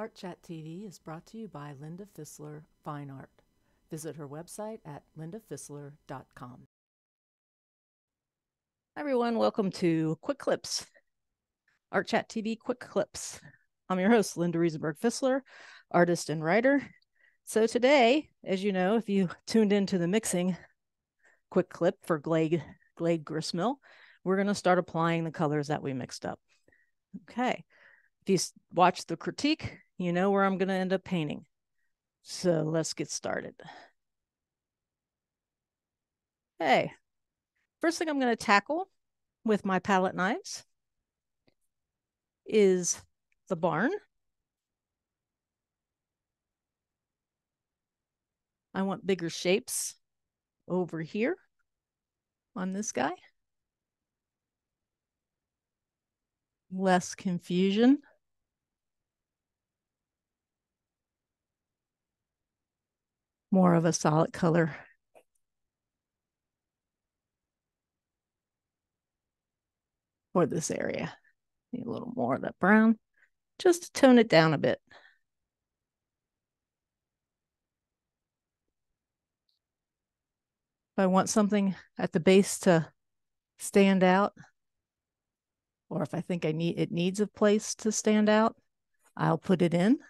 Art Chat TV is brought to you by Linda Fisler Fine Art. Visit her website at lindafisler.com. Hi everyone, welcome to Quick Clips, Art Chat TV Quick Clips. I'm your host, Linda Riesenberg Fisler, artist and writer. So today, as you know, if you tuned into the mixing quick clip for Glade Grist Mill, we're going to start applying the colors that we mixed up. Okay, if you watch the critique, you know where I'm going to end up painting. So let's get started. Okay, first thing I'm going to tackle with my palette knives is the barn. I want bigger shapes over here on this guy. Less confusion. More of a solid color. For this area. Need a little more of that brown, just to tone it down a bit. If I want something at the base to stand out, or if I think it needs a place to stand out, I'll put it in.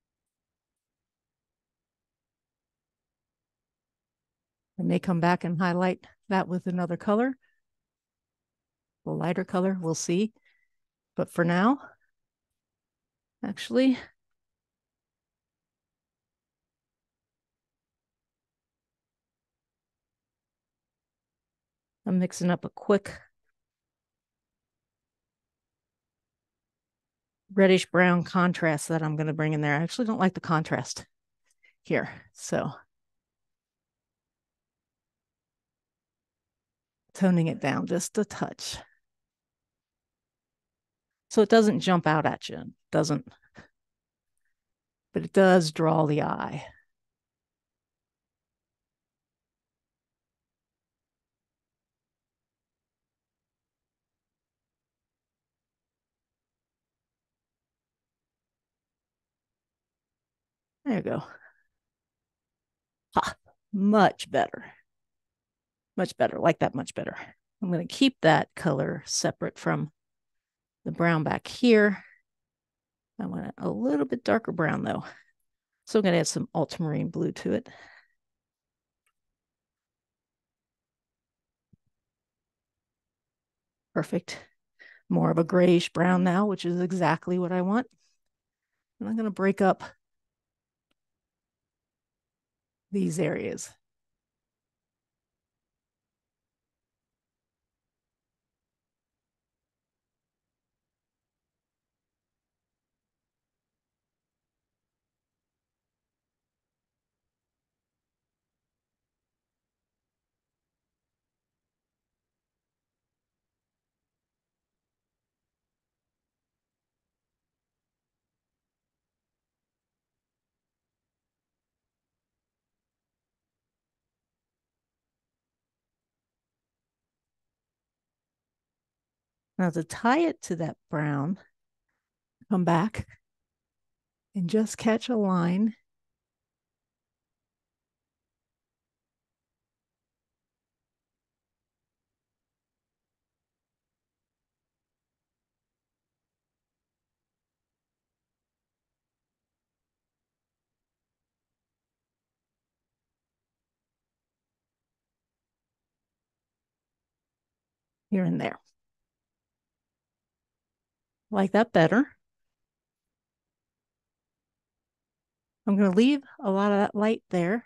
I may come back and highlight that with another color. A lighter color, we'll see. But for now, actually, I'm mixing up a quick reddish brown contrast that I'm going to bring in there. I actually don't like the contrast here, so toning it down just a touch. So it doesn't jump out at you, but it does draw the eye. There you go. Ha, much better. Much better, like that much better. I'm going to keep that color separate from the brown back here. I want it a little bit darker brown though. So I'm going to add some ultramarine blue to it. Perfect. More of a grayish brown now, which is exactly what I want. And I'm going to break up these areas. Now to tie it to that brown, come back and just catch a line. Here and there. Like that better. I'm going to leave a lot of that light there.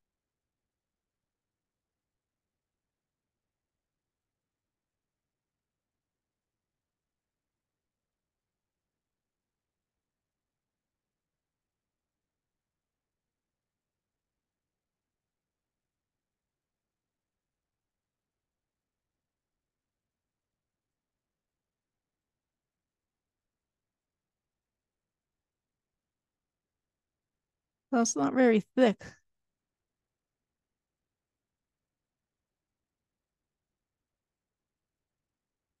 Well, it's not very thick.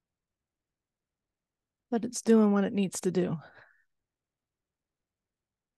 But it's doing what it needs to do.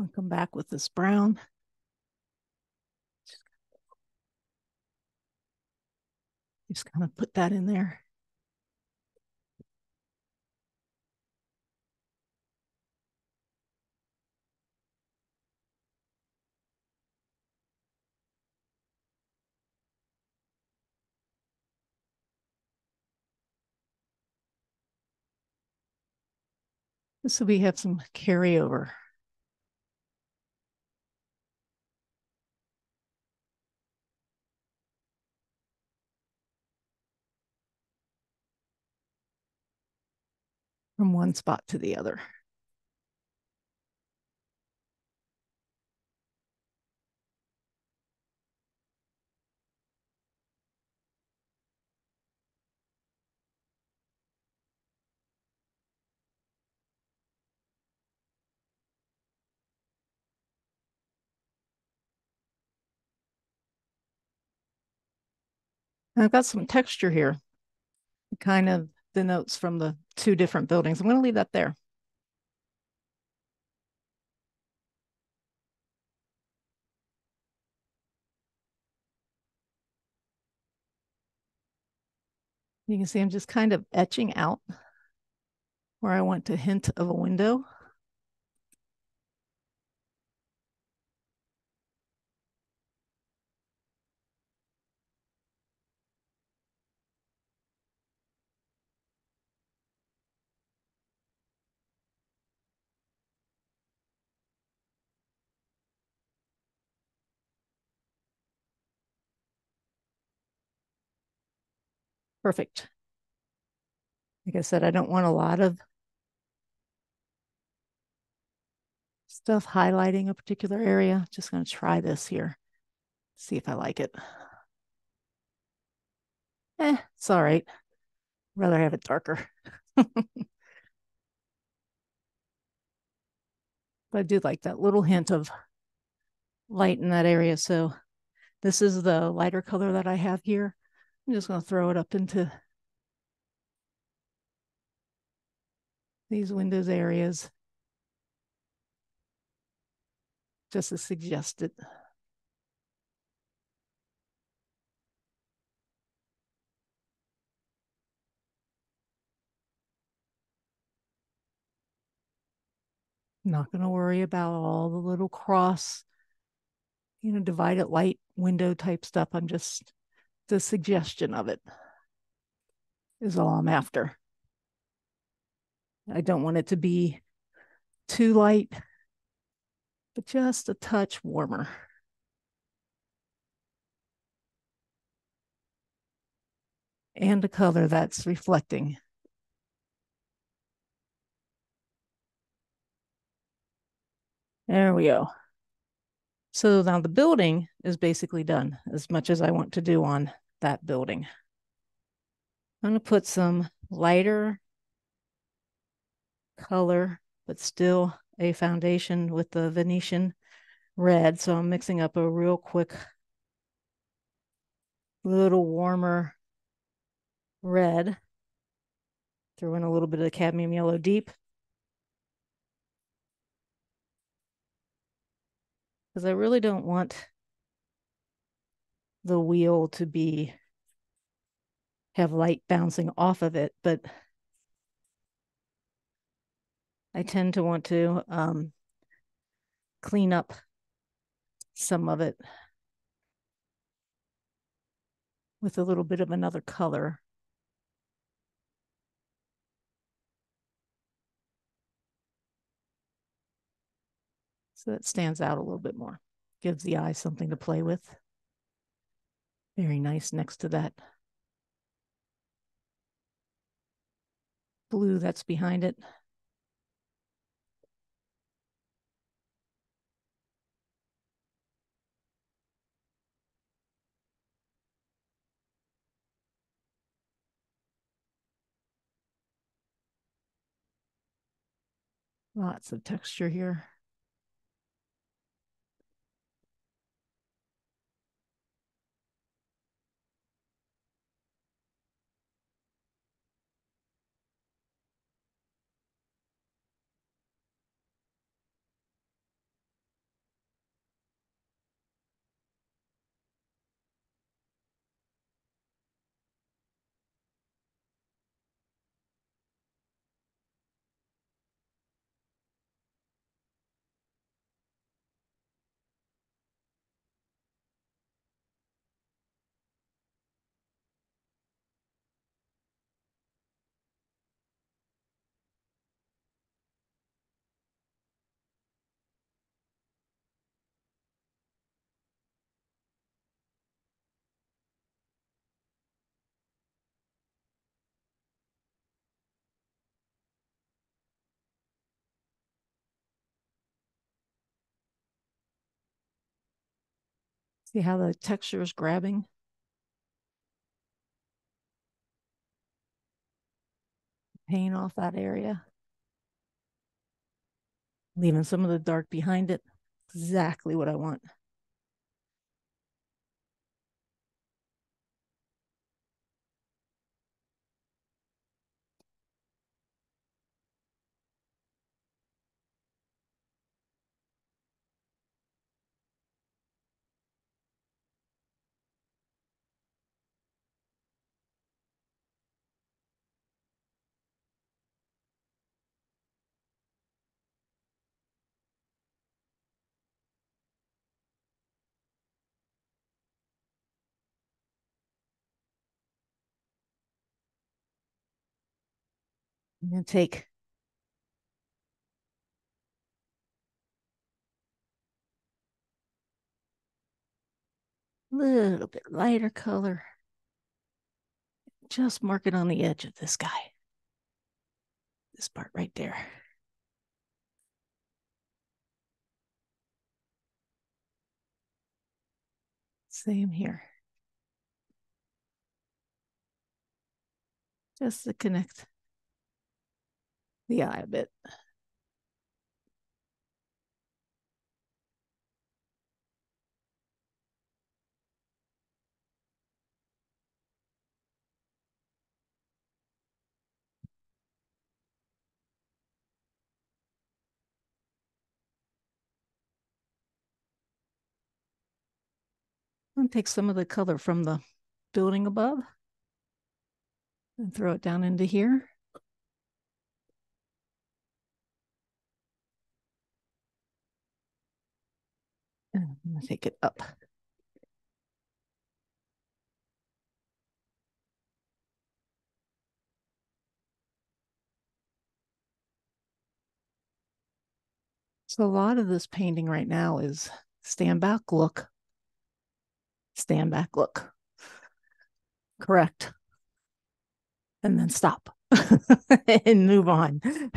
I'll come back with this brown. Just kind of put that in there. So we have some carryover. From one spot to the other. I've got some texture here, kind of denotes from the two different buildings. I'm going to leave that there. You can see I'm just kind of etching out where I want to hint of a window. Perfect. Like I said, I don't want a lot of stuff highlighting a particular area. Just going to try this here, see if I like it. It's all right. Rather have it darker. But I do like that little hint of light in that area. So this is the lighter color that I have here. I'm just going to throw it up into these windows areas just as suggested. Not going to worry about all the little cross, divided light window type stuff. I'm just, the suggestion of it is all I'm after. I don't want it to be too light, but just a touch warmer. And a color that's reflecting. There we go. So now the building is basically done, as much as I want to do on that building. I'm going to put some lighter color, but still a foundation with the Venetian red. So I'm mixing up a real quick little warmer red. Throw in a little bit of the cadmium yellow deep. Because I really don't want the wheel to have light bouncing off of it, but I tend to want to clean up some of it with a little bit of another color. So that stands out a little bit more. Gives the eye something to play with. Very nice next to that blue that's behind it. Lots of texture here. See how the texture is grabbing? Paint off that area, leaving some of the dark behind it. Exactly what I want. I'm going to take a little bit lighter color, just mark it on the edge of this guy, this part right there. Same here. Just to connect the eye a bit. And take some of the color from the building above and throw it down into here. And I'm going to take it up. So a lot of this painting right now is stand back, look, stand back, look. Correct. And then stop and move on.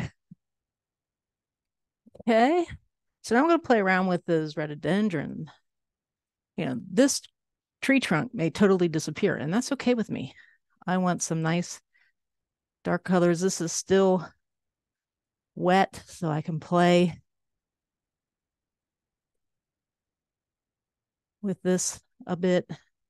Okay. So now I'm going to play around with this rhododendron. This tree trunk may totally disappear, and that's okay with me. I want some nice dark colors. This is still wet, so I can play with this a bit.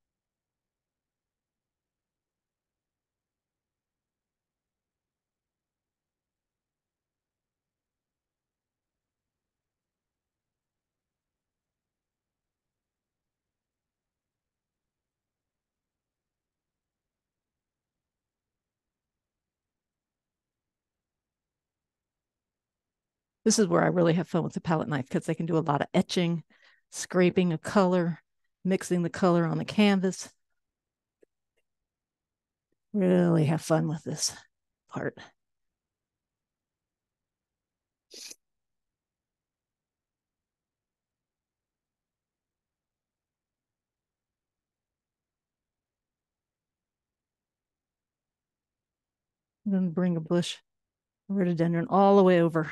This is where I really have fun with the palette knife because I can do a lot of etching, scraping of color, mixing the color on the canvas. Really have fun with this part. I'm going to bring a bush rhododendron all the way over.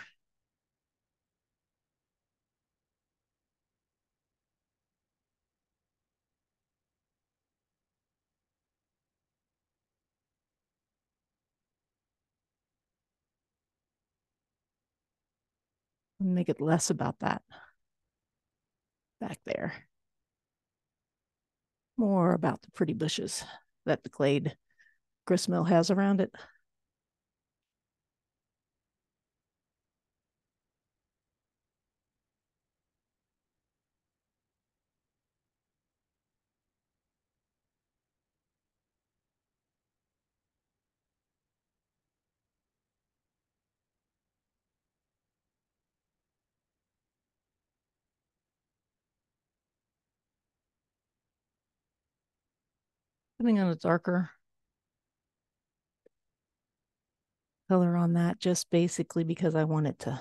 And make it less about that back there. More about the pretty bushes that the Glade Grist Mill has around it. Putting on a darker color on that, just basically because I want it to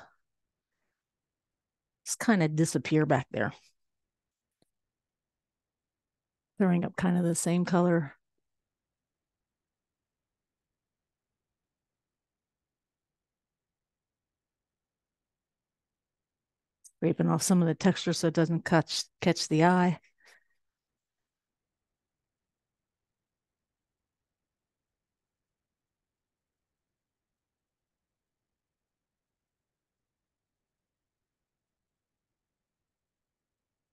just kind of disappear back there. Throwing up kind of the same color. Scraping off some of the texture so it doesn't catch the eye.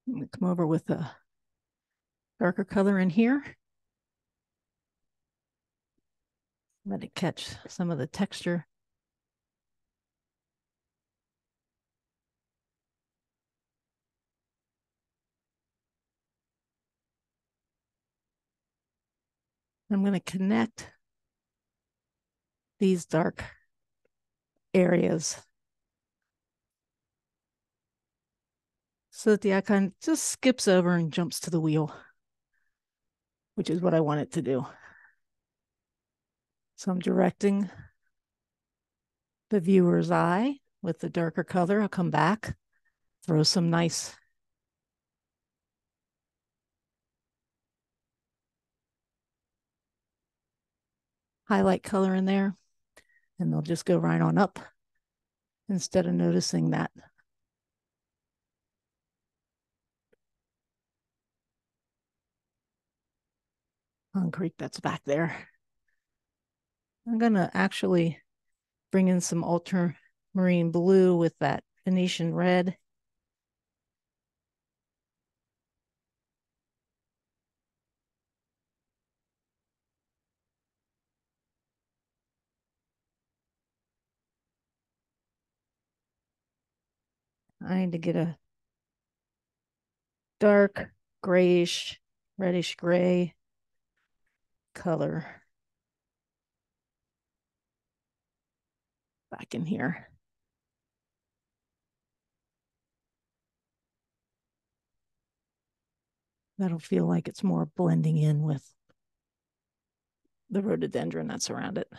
I'm going to come over with a darker color in here. Let it catch some of the texture. I'm going to connect these dark areas so that the icon just skips over and jumps to the wheel, which is what I want it to do. So I'm directing the viewer's eye with the darker color. I'll come back, throw some nice highlight color in there, and they'll just go right on up instead of noticing that concrete that's back there. I'm going to actually bring in some ultramarine blue with that Venetian red. I need to get a dark grayish, reddish gray color back in here. That'll feel like it's more blending in with the rhododendron that's around it.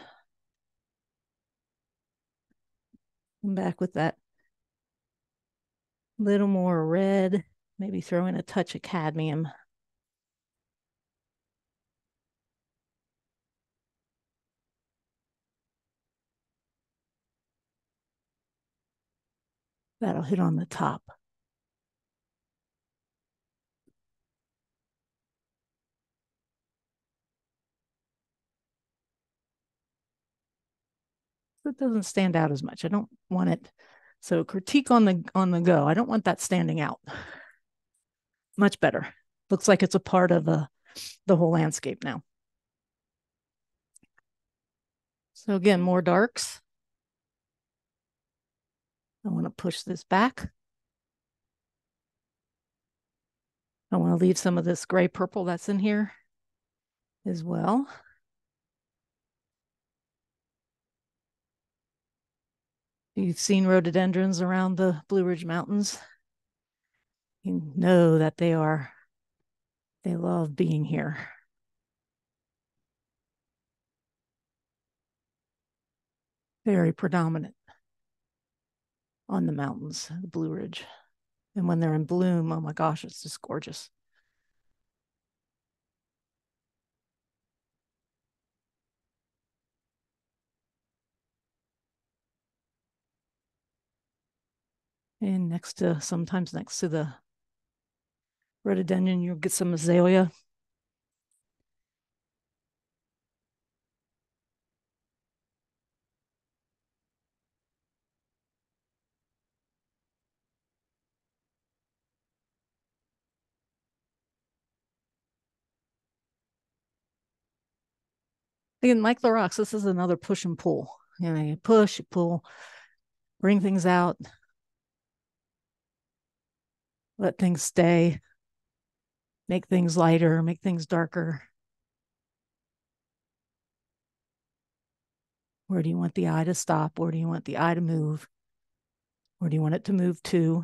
I'm back with that little more red, maybe throw in a touch of cadmium. That'll hit on the top. It doesn't stand out as much. I don't want it. So critique on the go. I don't want that standing out. Much better. Looks like it's a part of the whole landscape now. So again, more darks. I want to push this back. I want to leave some of this gray purple that's in here as well. You've seen rhododendrons around the Blue Ridge Mountains. You know that they love being here. Very predominant on the mountains, the Blue Ridge. And when they're in bloom, oh my gosh, it's just gorgeous. And sometimes next to the rhododendron, you'll get some azalea. Again, like the rocks, this is another push and pull. You push, you pull, bring things out, let things stay, make things lighter, make things darker. Where do you want the eye to stop? Where do you want the eye to move? Where do you want it to move to?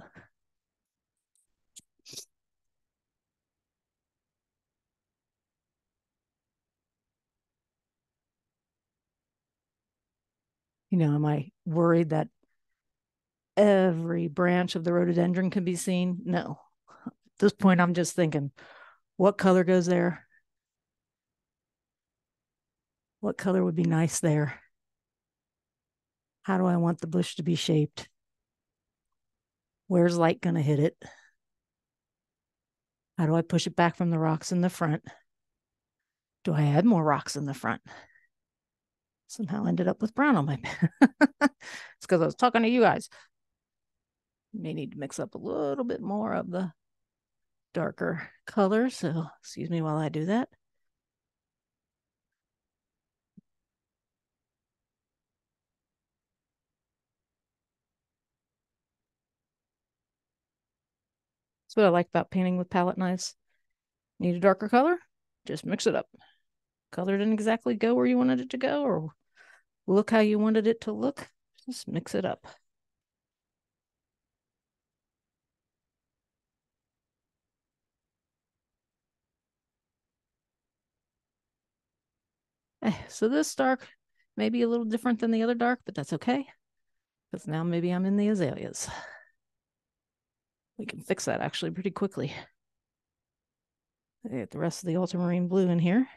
Am I worried that every branch of the rhododendron can be seen? No. At this point, I'm just thinking, what color goes there? What color would be nice there? How do I want the bush to be shaped? Where's light going to hit it? How do I push it back from the rocks in the front? Do I add more rocks in the front? Somehow ended up with brown on my pen. It's because I was talking to you guys. You may need to mix up a little bit more of the darker color. So excuse me while I do that. That's what I like about painting with palette knives. Need a darker color? Just mix it up. Color didn't exactly go where you wanted it to go or look how you wanted it to look. Just mix it up. So this dark may be a little different than the other dark, but that's okay. Because now maybe I'm in the azaleas. We can fix that actually pretty quickly. Get the rest of the ultramarine blue in here.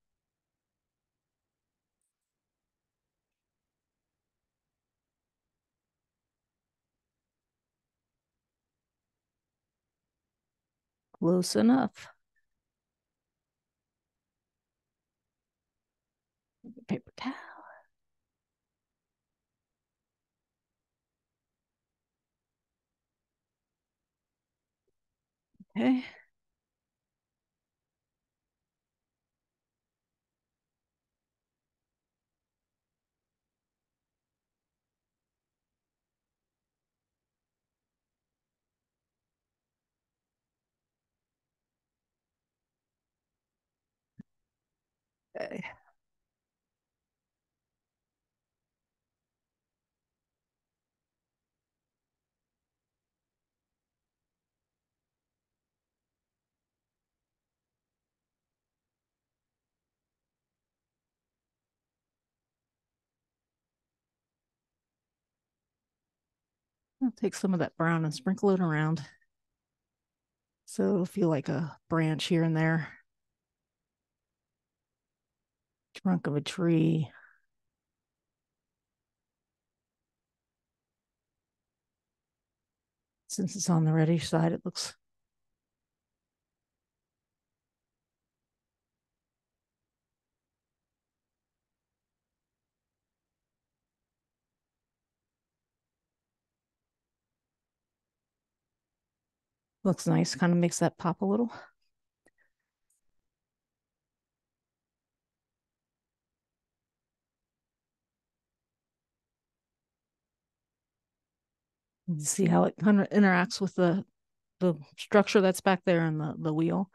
Close enough. Paper towel. Okay. Okay. I'll take some of that brown and sprinkle it around. So it'll feel like a branch here and there. Trunk of a tree. Since it's on the reddish side, it looks nice. Kind of makes that pop a little. You see how it kind of interacts with the structure that's back there in the wheel.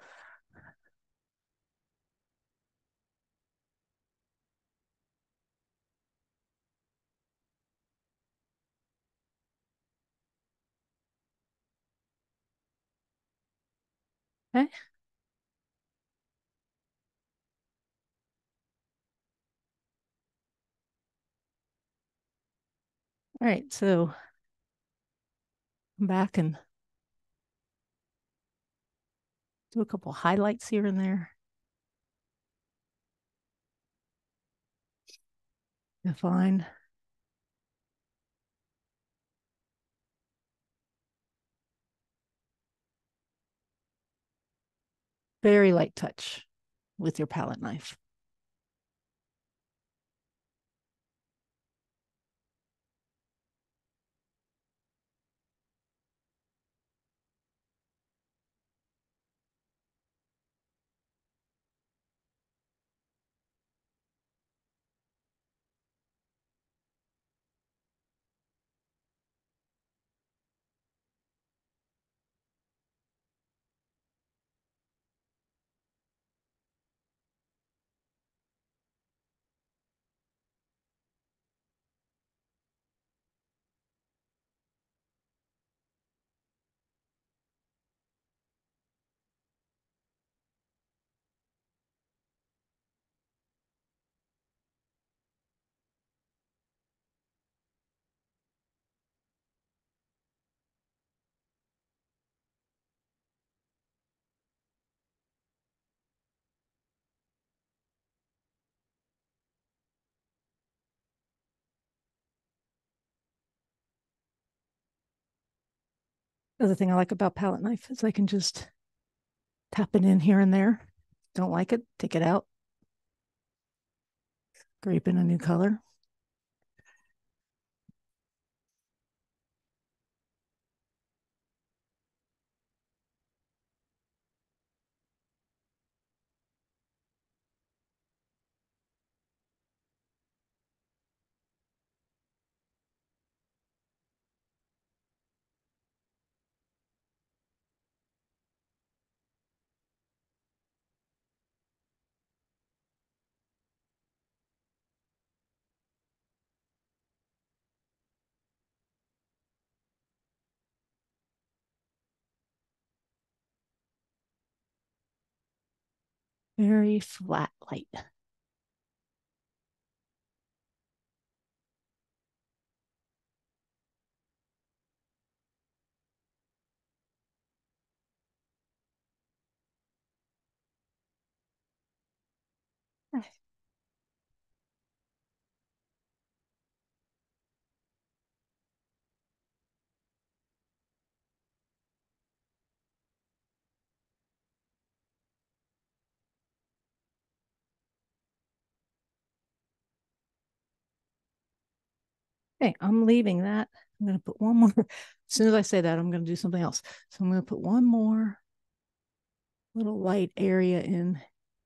Okay. All right. So come back and do a couple highlights here and there. Define. Very light touch with your palette knife. The other thing I like about palette knife is I can just tap it in here and there. Don't like it, take it out, scrape in a new color. very flat light. Okay, I'm leaving that. I'm going to put one more. As soon as I say that, I'm going to do something else. So I'm going to put one more little light area in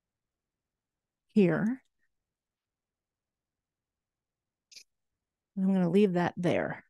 here. And I'm going to leave that there.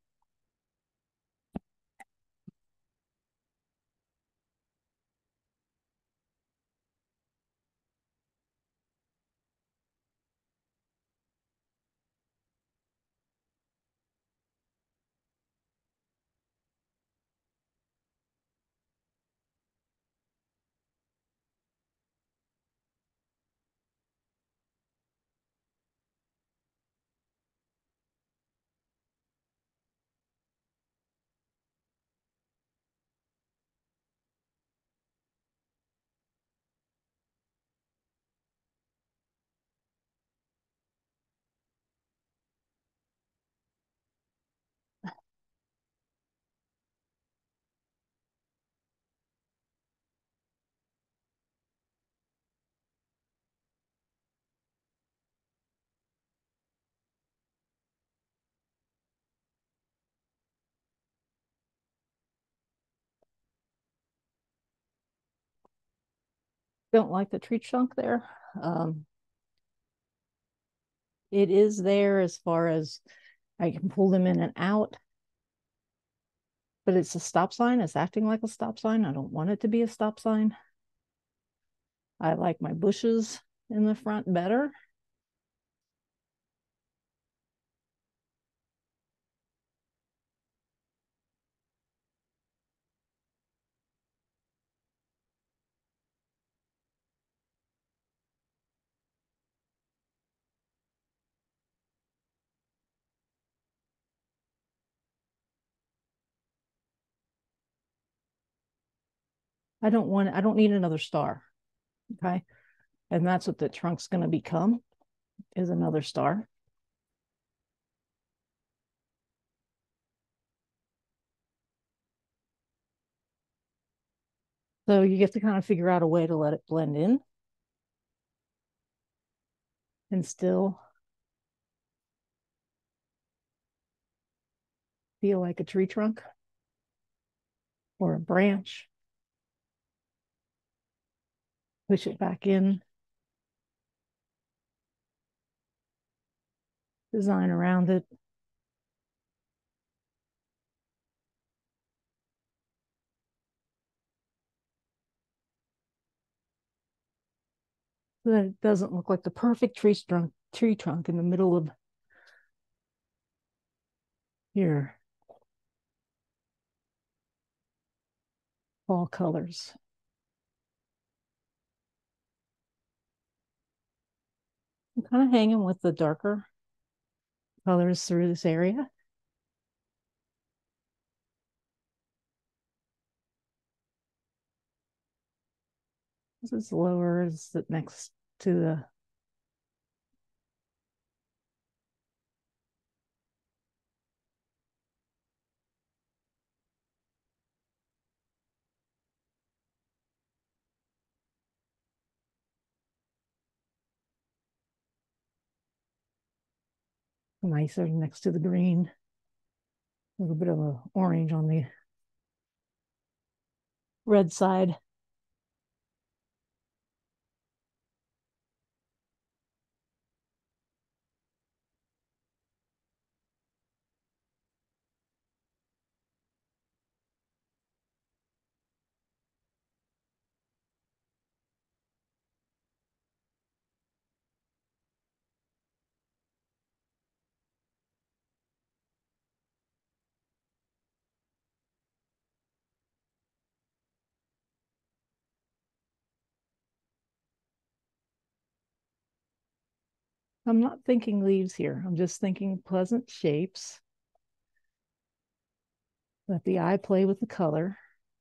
Don't like the tree trunk there. Um, it is there as far as I can pull them in and out, but it's a stop sign. It's acting like a stop sign. I don't want it to be a stop sign. I like my bushes in the front better. I don't need another star. Okay. And that's what the trunk's going to become, is another star. So you have to kind of figure out a way to let it blend in and still feel like a tree trunk or a branch. Push it back in, design around it. So that it doesn't look like the perfect tree trunk in the middle of your fall colors. I'm kind of hanging with the darker colors through this area. This is lower, is it next to the nicer next to the green. A little bit of a orange on the red side. I'm not thinking leaves here. I'm just thinking pleasant shapes. Let the eye play with the color.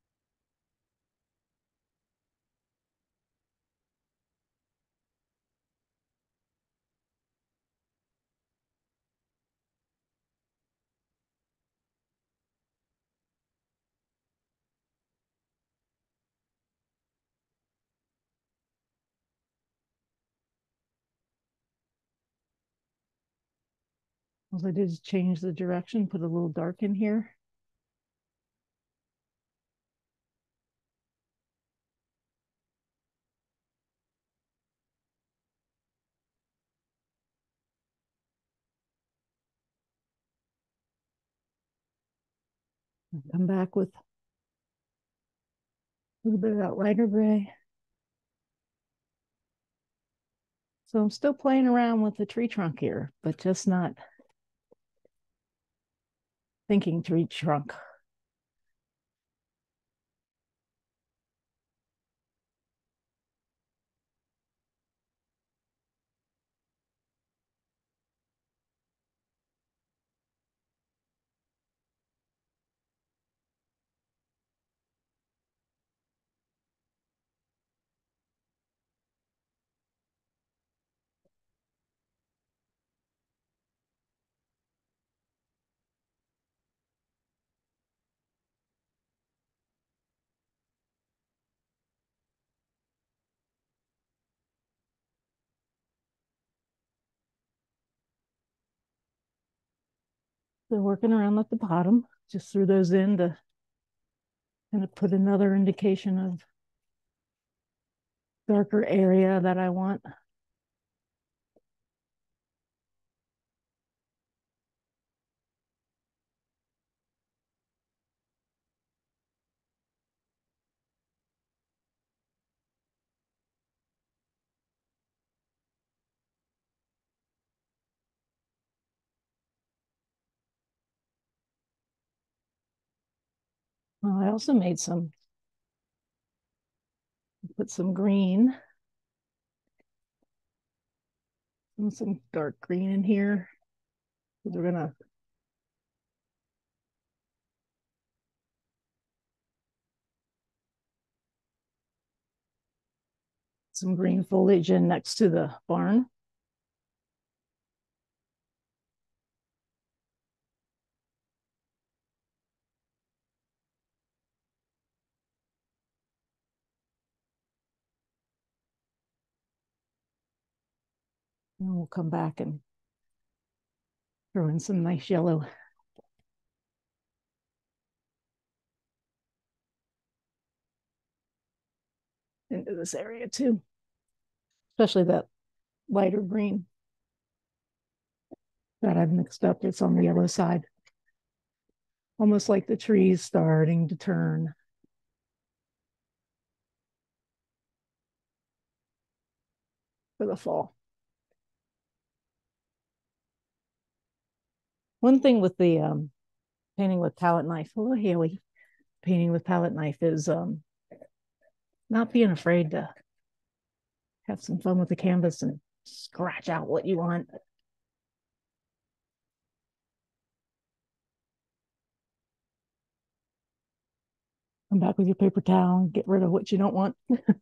All I did is change the direction, put a little dark in here. Come back with a little bit of that lighter gray. So I'm still playing around with the tree trunk here, but just not thinking tree trunk. So working around at the bottom, just threw those in to kind of put another indication of darker area that I want. I also made put some green, and some dark green in here. We're gonna some green foliage in next to the barn. And we'll come back and throw in some nice yellow into this area too, especially that lighter green that I've mixed up. It's on the yellow side, almost like the trees starting to turn for the fall. One thing with the painting with palette knife, hello Haley, painting with palette knife is not being afraid to have some fun with the canvas and scratch out what you want. Come back with your paper towel and get rid of what you don't want.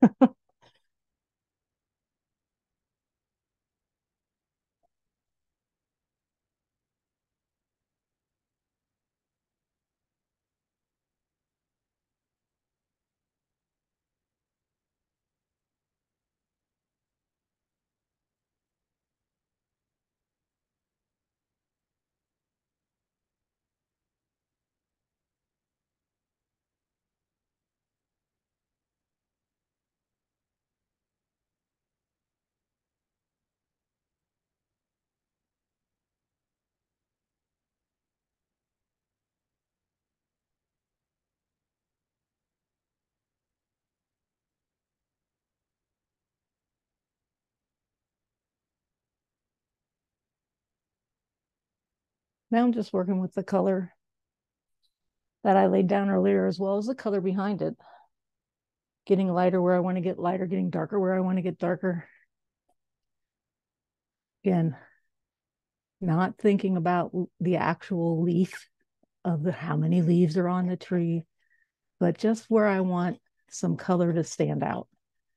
Now I'm just working with the color that I laid down earlier, as well as the color behind it. Getting lighter where I want to get lighter, getting darker where I want to get darker. Again, not thinking about the actual leaf of how many leaves are on the tree, but just where I want some color to stand out.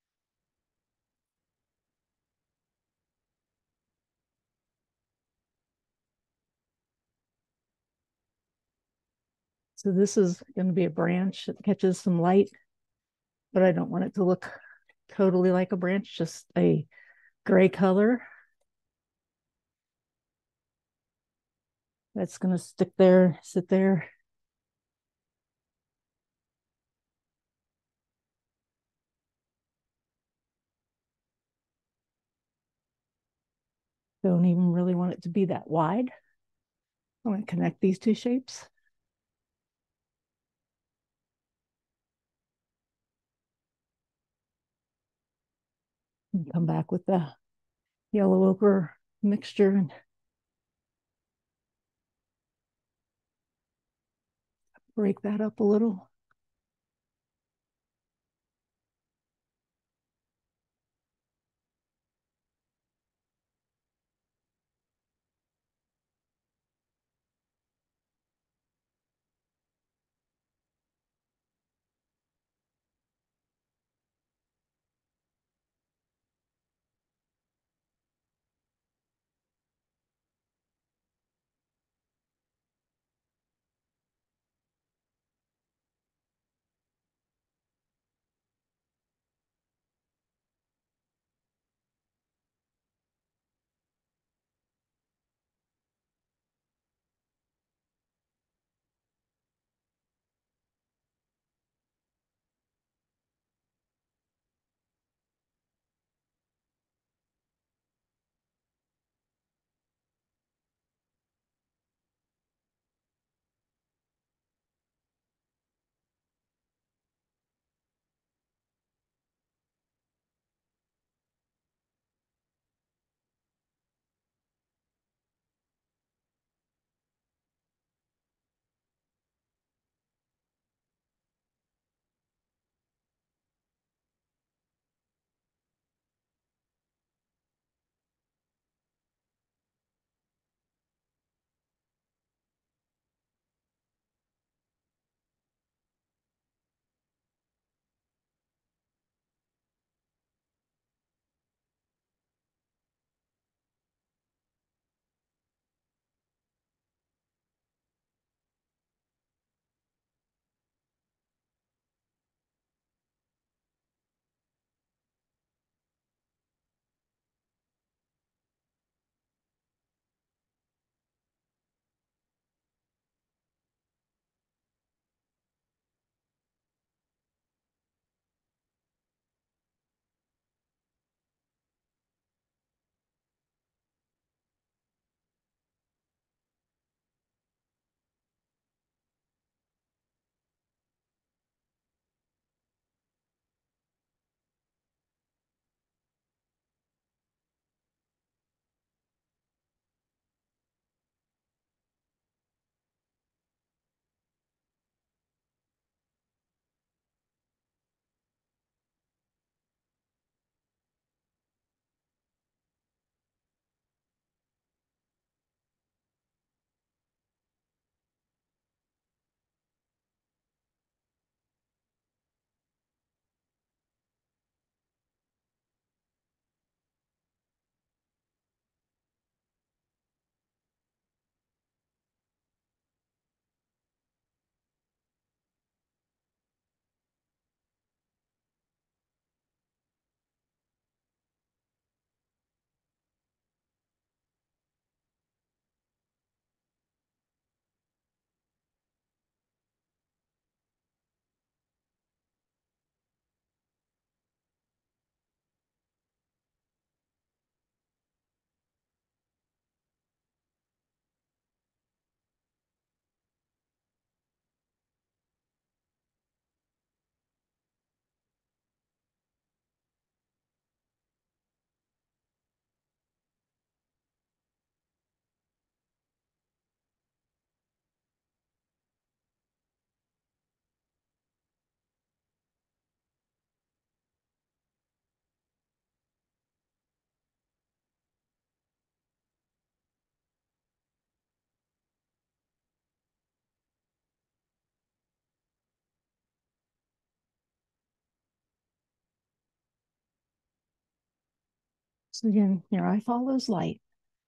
So this is going to be a branch that catches some light, but I don't want it to look totally like a branch, just a gray color. That's going to stick there, sit there. Don't even really want it to be that wide. I'm going to connect these two shapes. And come back with the yellow ochre mixture and break that up a little. So again, your eye follows light.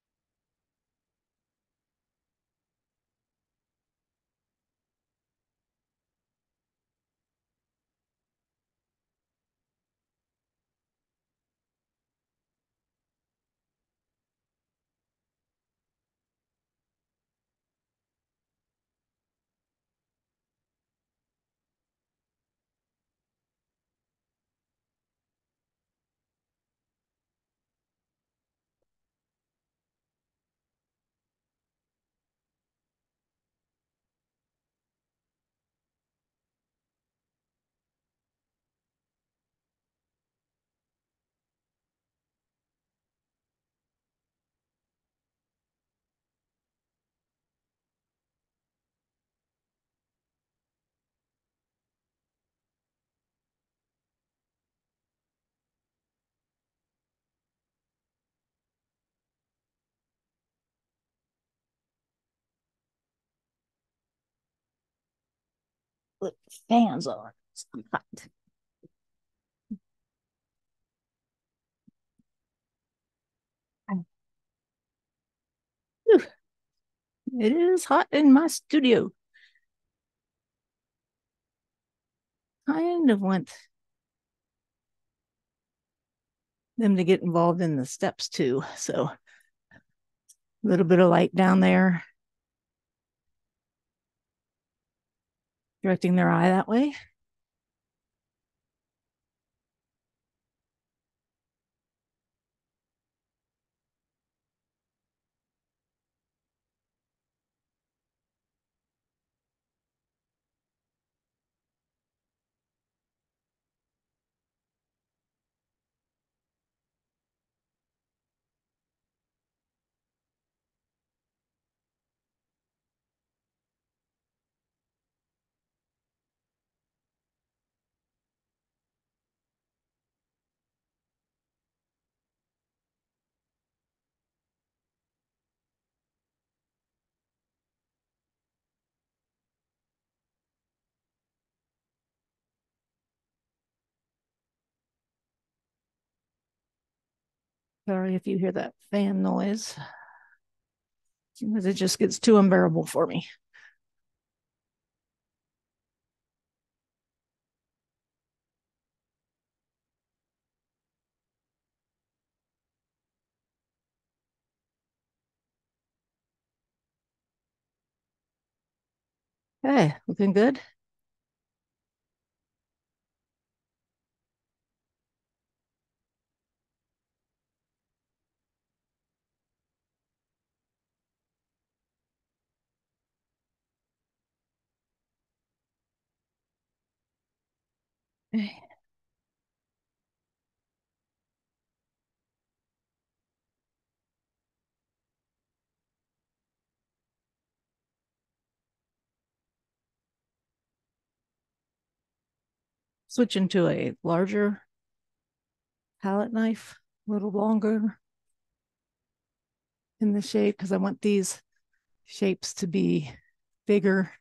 Put fans on. It's hot. It is hot in my studio. Kind of want them to get involved in the steps too. So a little bit of light down there, directing their eye that way. Sorry if you hear that fan noise, because it just gets too unbearable for me. Okay, looking good. Okay. Switching to a larger palette knife, a little longer in the shape because I want these shapes to be bigger.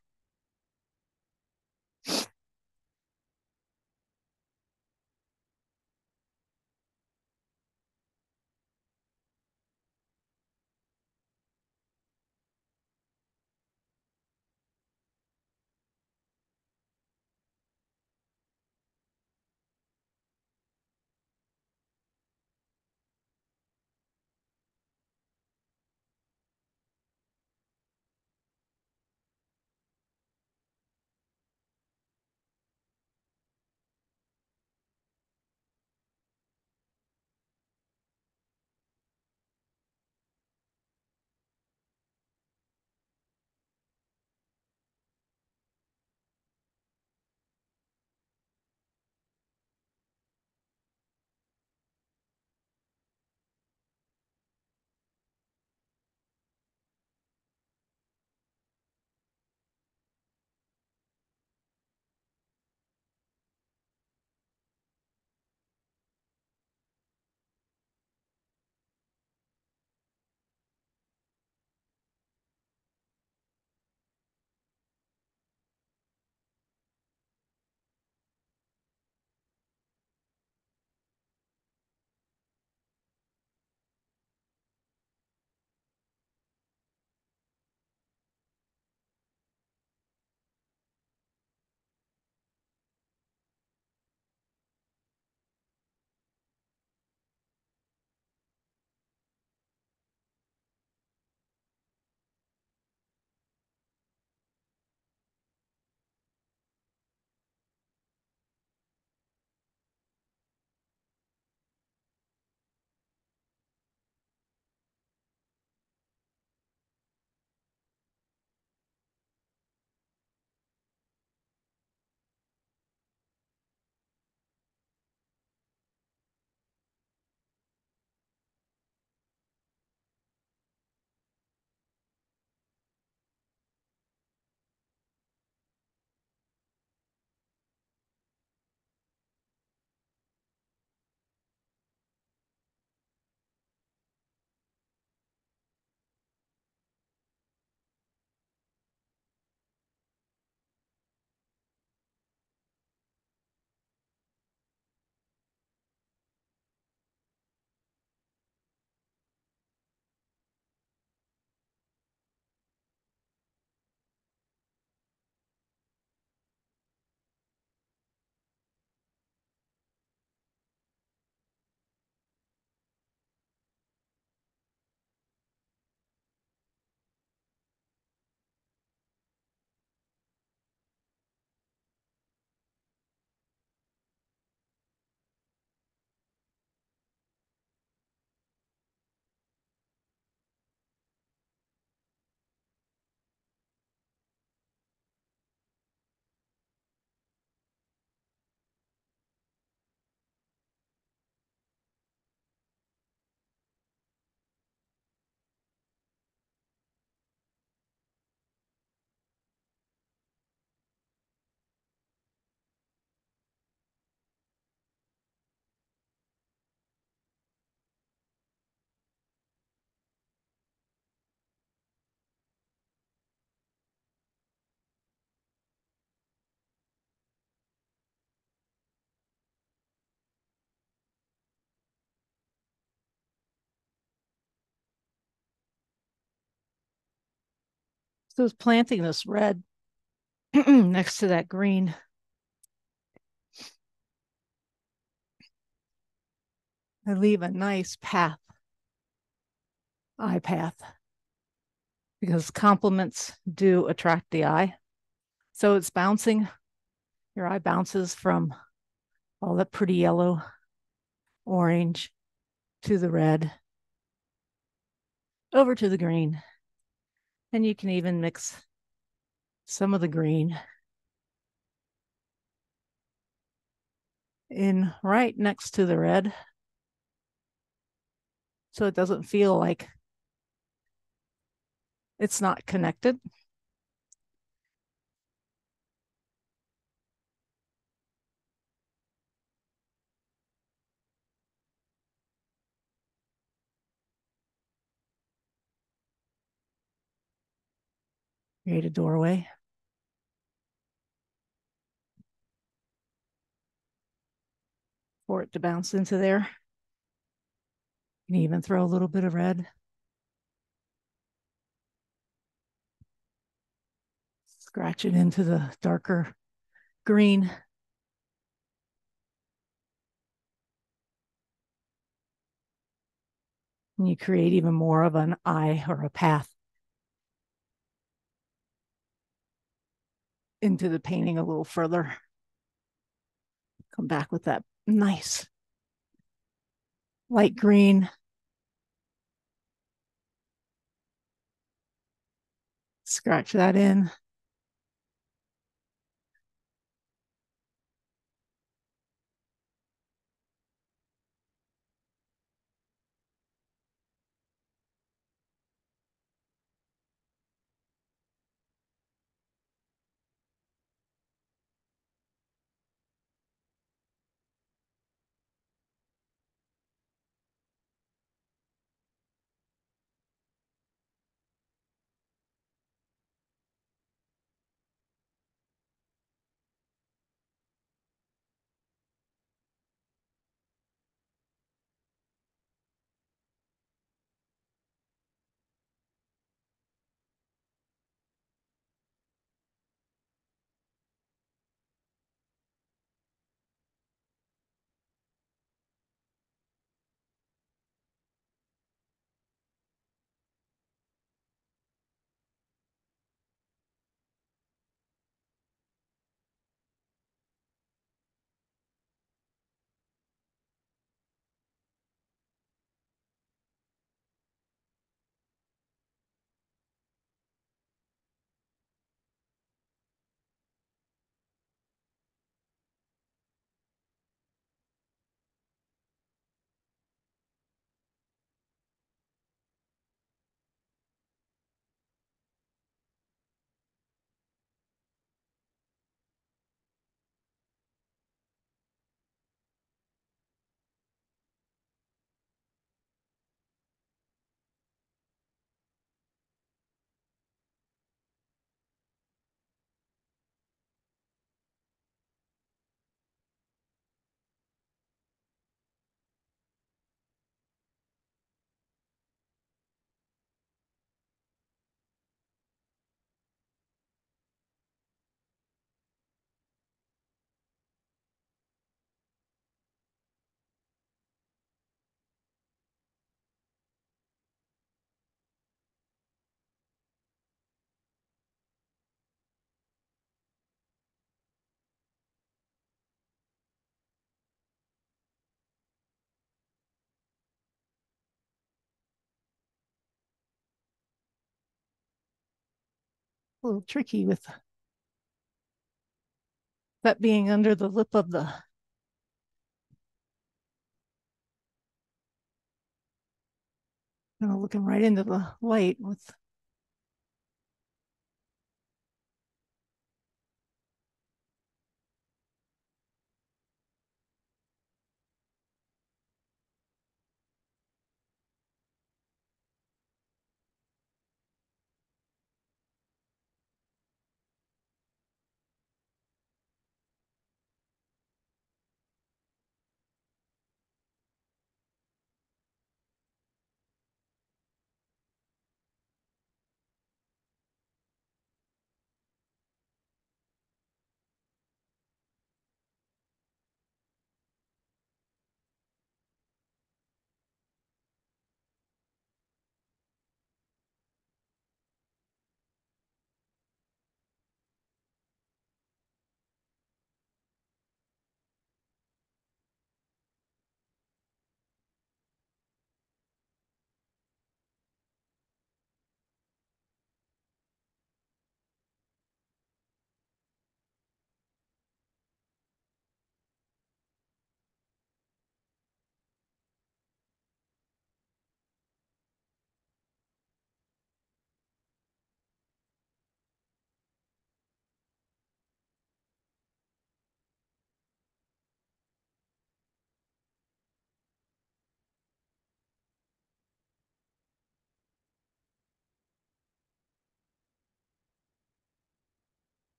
So I was planting this red next to that green. I leave a nice eye path, because compliments do attract the eye. So it's bouncing, your eye bounces from all that pretty yellow, orange to the red, over to the green. And you can even mix some of the green in right next to the red, so it doesn't feel like it's not connected. Create a doorway. For it to bounce into there. You can even throw a little bit of red. Scratch it into the darker green. And you create even more of an eye or a path into the painting a little further. Come back with that nice light green. Scratch that in. A little tricky with that being under the lip of the looking right into the light with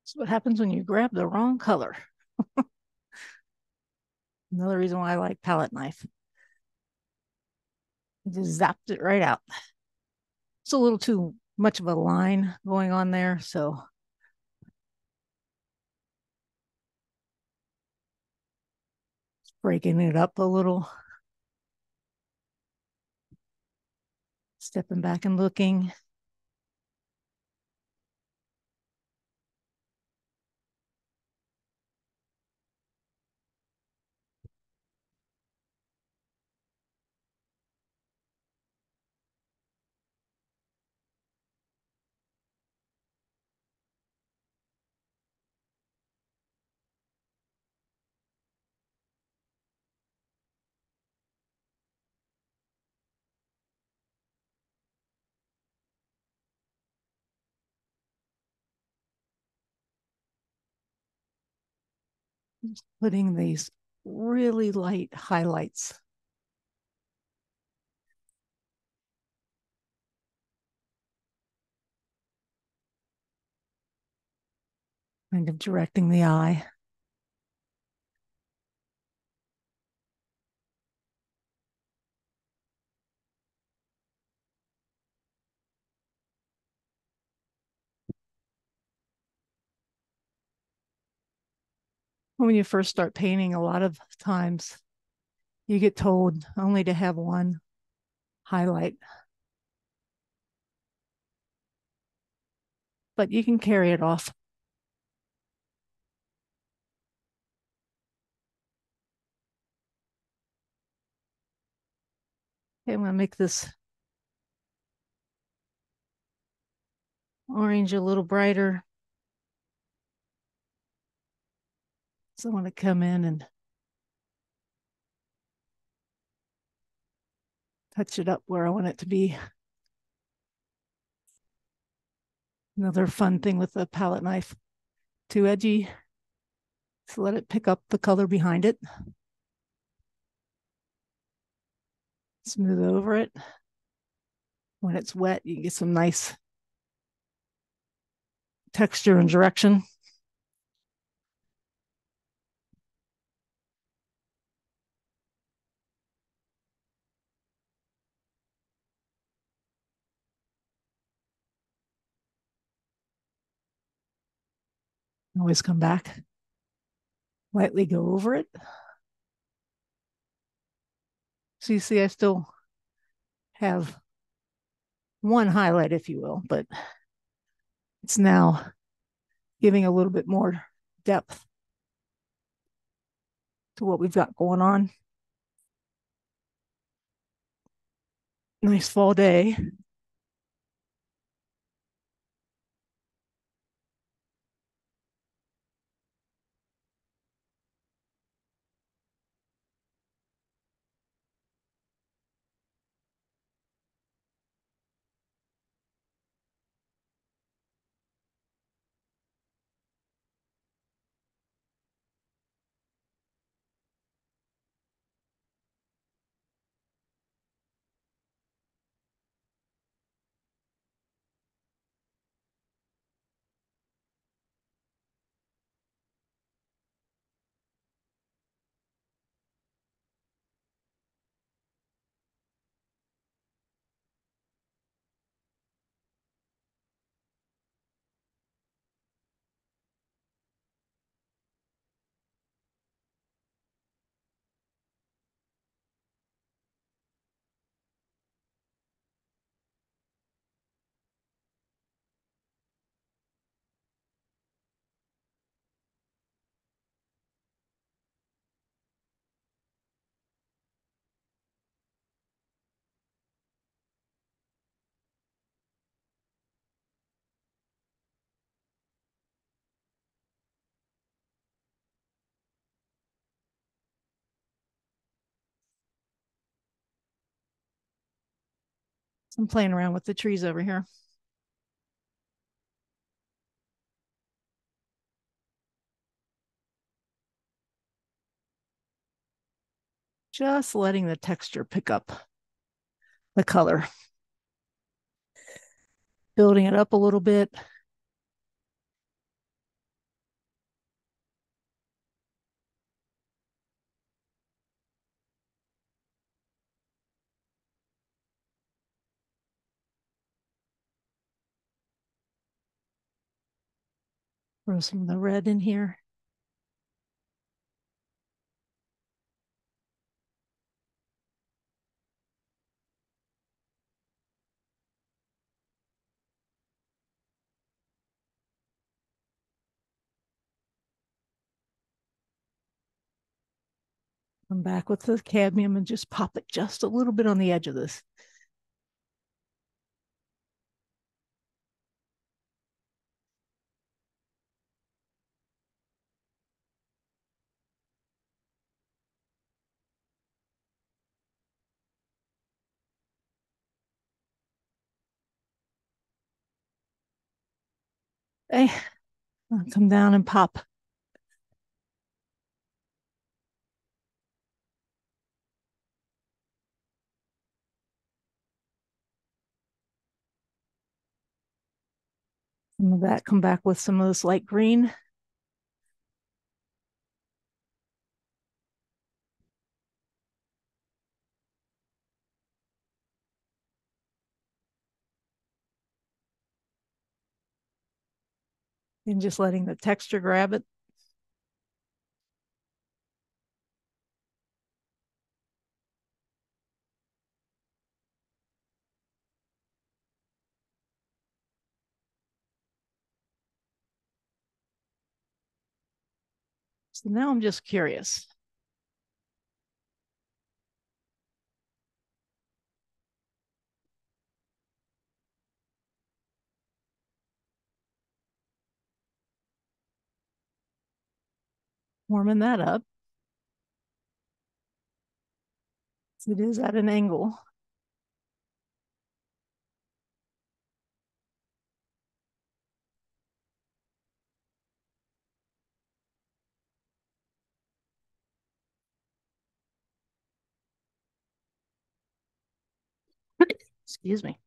That's what happens when you grab the wrong color. Another reason why I like palette knife. I just zapped it right out. It's a little too much of a line going on there, so breaking it up a little, stepping back and looking. Just putting these really light highlights. Kind of directing the eye. When you first start painting, a lot of times you get told only to have one highlight, but you can carry it off. Okay, I'm going to make this orange a little brighter. So I want to come in and touch it up where I want it to be. Another fun thing with the palette knife, too edgy, so let it pick up the color behind it. Smooth over it. When it's wet, you can get some nice texture and direction. Always come back, lightly go over it. So you see, I still have one highlight, if you will, but it's now giving a little bit more depth to what we've got going on. Nice fall day. I'm playing around with the trees over here. Just letting the texture pick up the color. Building it up a little bit. Throw some of the red in here. Come back with the cadmium and just pop it just a little bit on the edge of this. Okay, I'll come down and pop. Some of that, come back with some of this light green. And just letting the texture grab it. So now I'm just curious. Warming that up. So it is at an angle. Excuse me.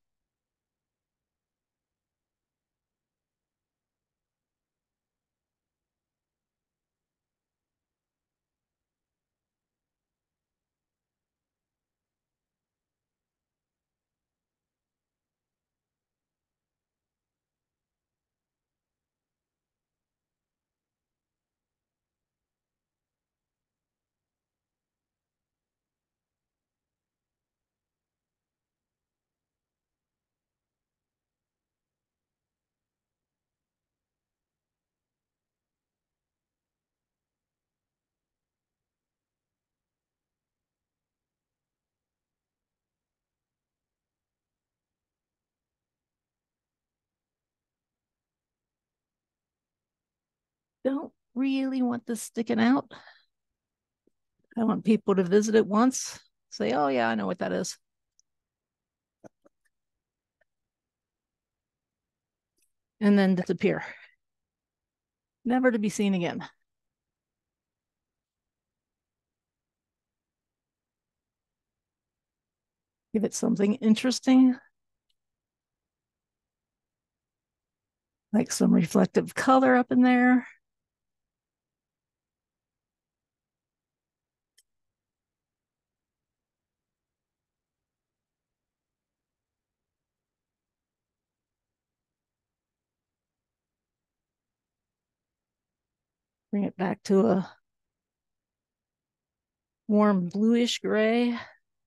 Don't really want this sticking out. I want people to visit it once, say, oh, yeah, I know what that is. And then disappear, never to be seen again. Give it something interesting, like some reflective color up in there. Bring it back to a warm bluish gray.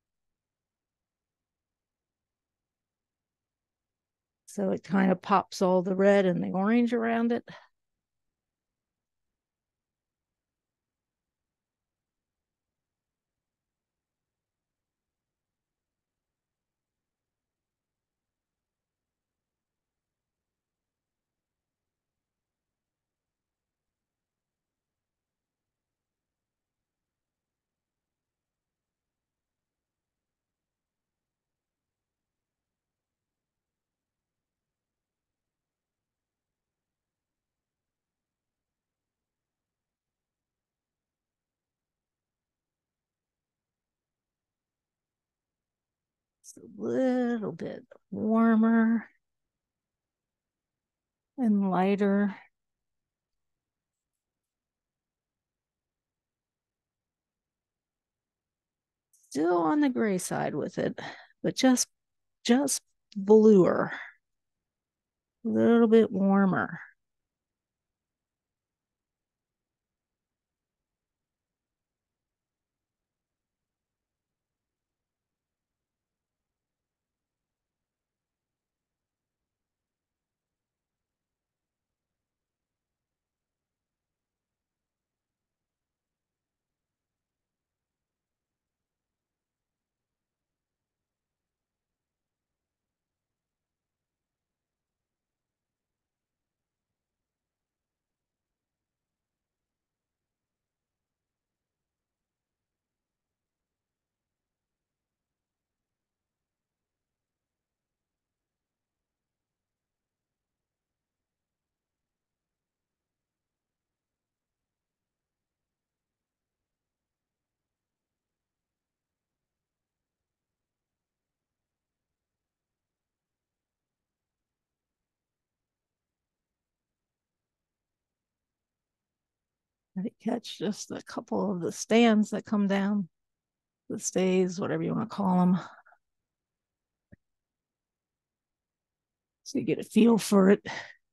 So it kind of pops all the red and the orange around it. It's a little bit warmer and lighter. Still on the gray side with it, but just bluer, a little bit warmer. Try to catch just a couple of the stands that come down, the stays, whatever you want to call them. So you get a feel for it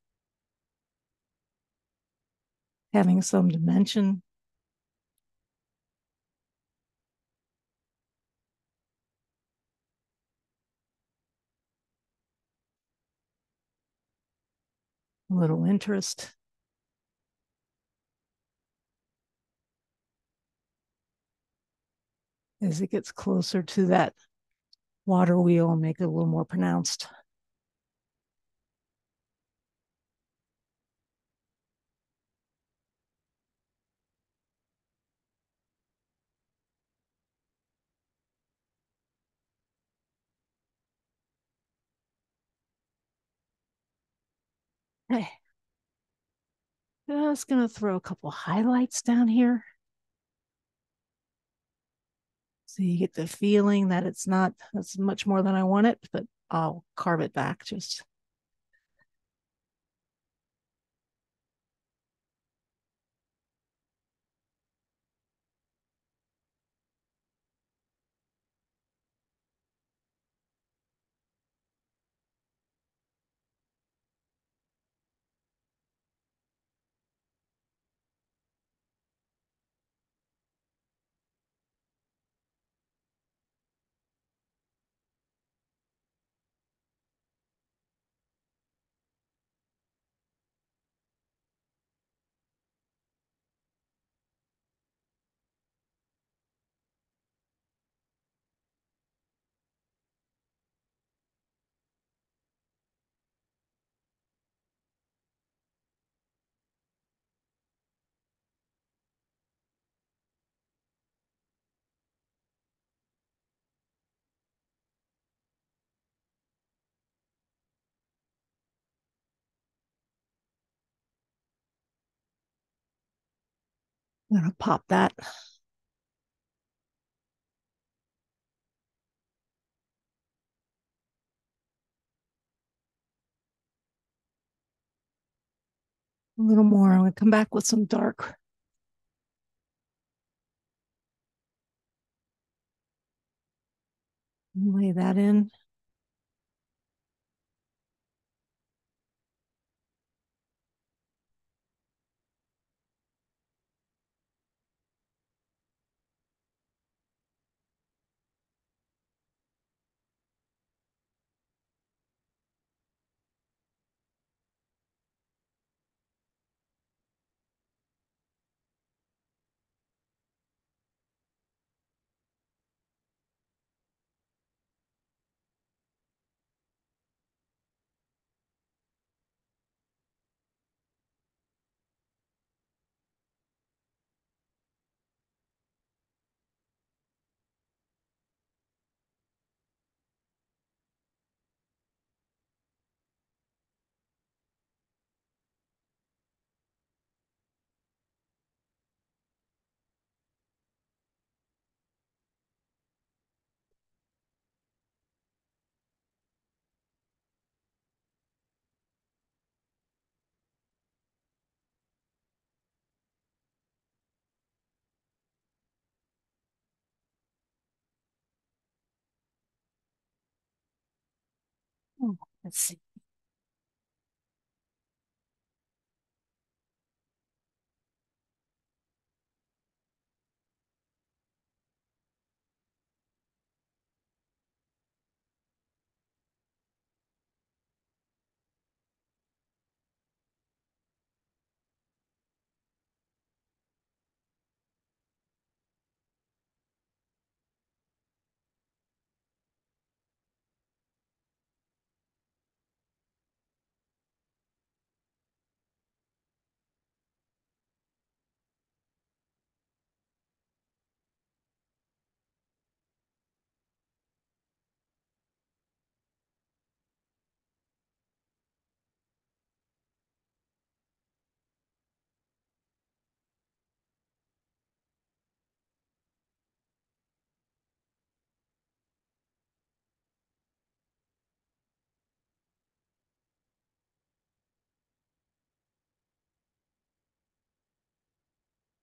having some dimension. A little interest. As it gets closer to that water wheel and make it a little more pronounced. Okay. Just gonna throw a couple highlights down here. So you get the feeling that it's not, that's much more than I want it, but I'll carve it back just. I'm gonna pop that. A little more. I'm gonna come back with some dark. Lay that in. Oh, let's see.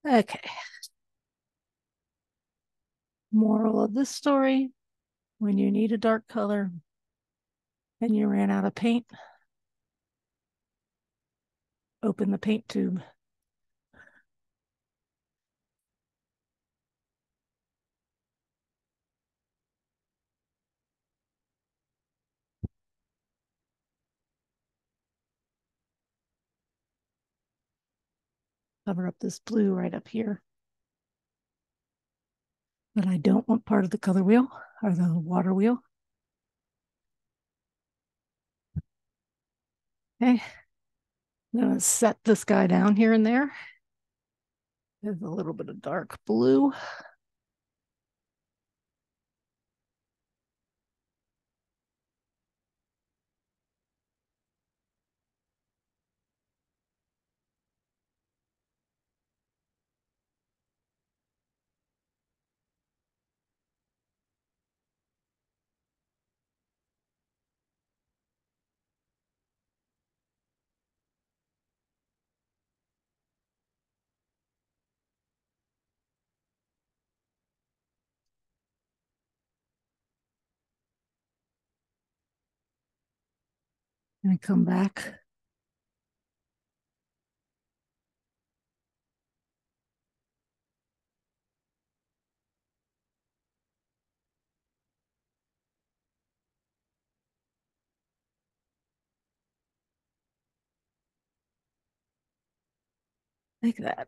Okay. Moral of this story, when you need a dark color and you ran out of paint, open the paint tube. Cover up this blue right up here. But I don't want part of the color wheel or the water wheel. Okay. I'm going to set this guy down here and there. There's a little bit of dark blue. And come back. Like that.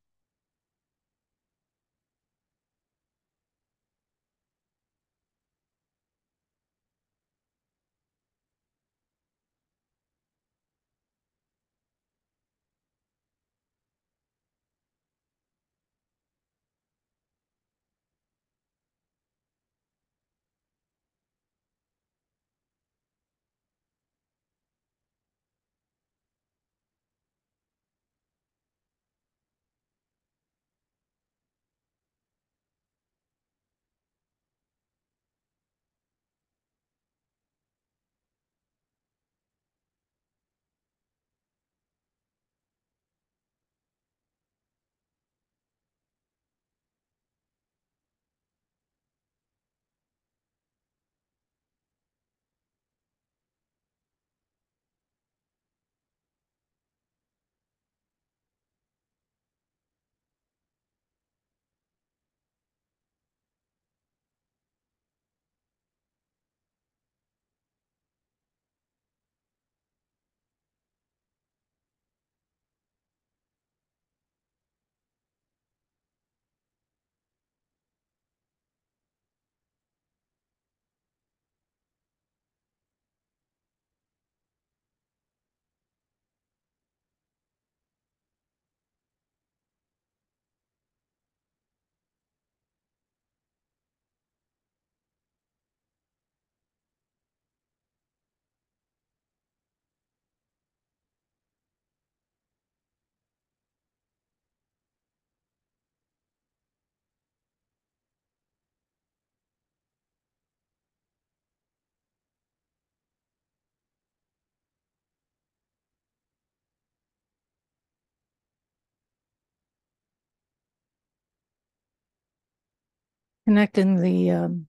Connecting the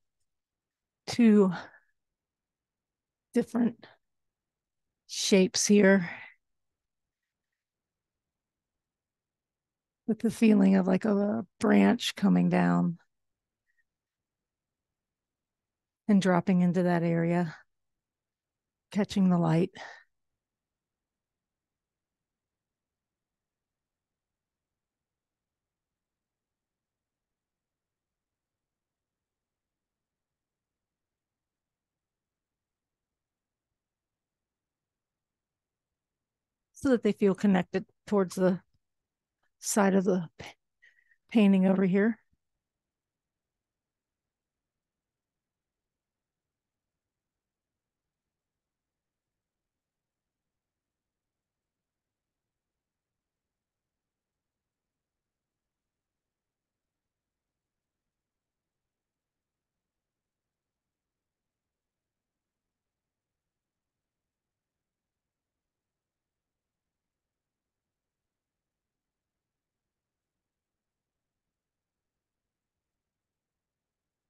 two different shapes here with the feeling of like a branch coming down and dropping into that area, catching the light. So that they feel connected towards the side of the painting over here.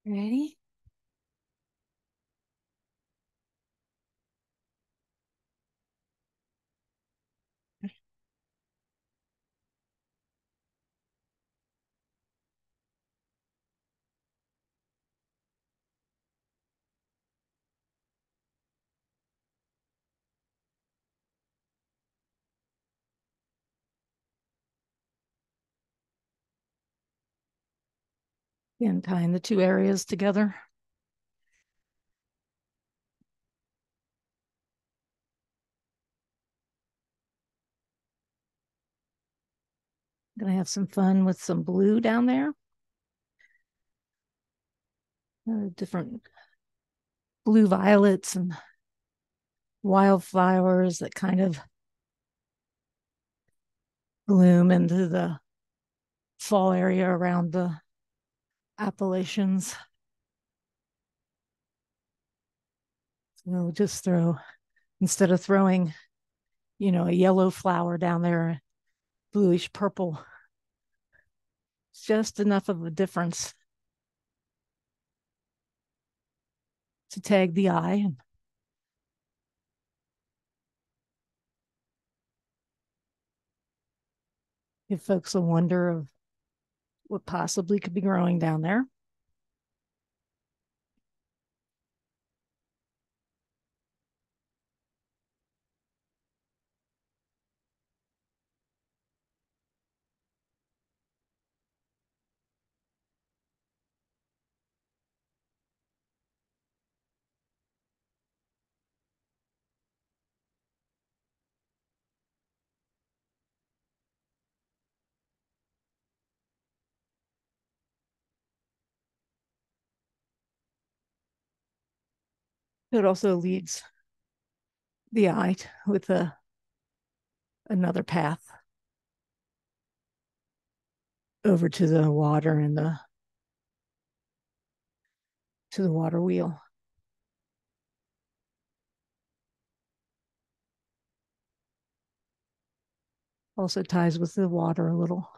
Ready? And tying the two areas together. Gonna have some fun with some blue down there. Different blue violets and wildflowers that kind of bloom into the fall area around the Appalachians. So just throw, instead of throwing, a yellow flower down there, bluish purple, just enough of a difference to tag the eye and give folks a wonder of what possibly could be growing down there. It also leads the eye with another path over to the water and to the water wheel. Also ties with the water a little.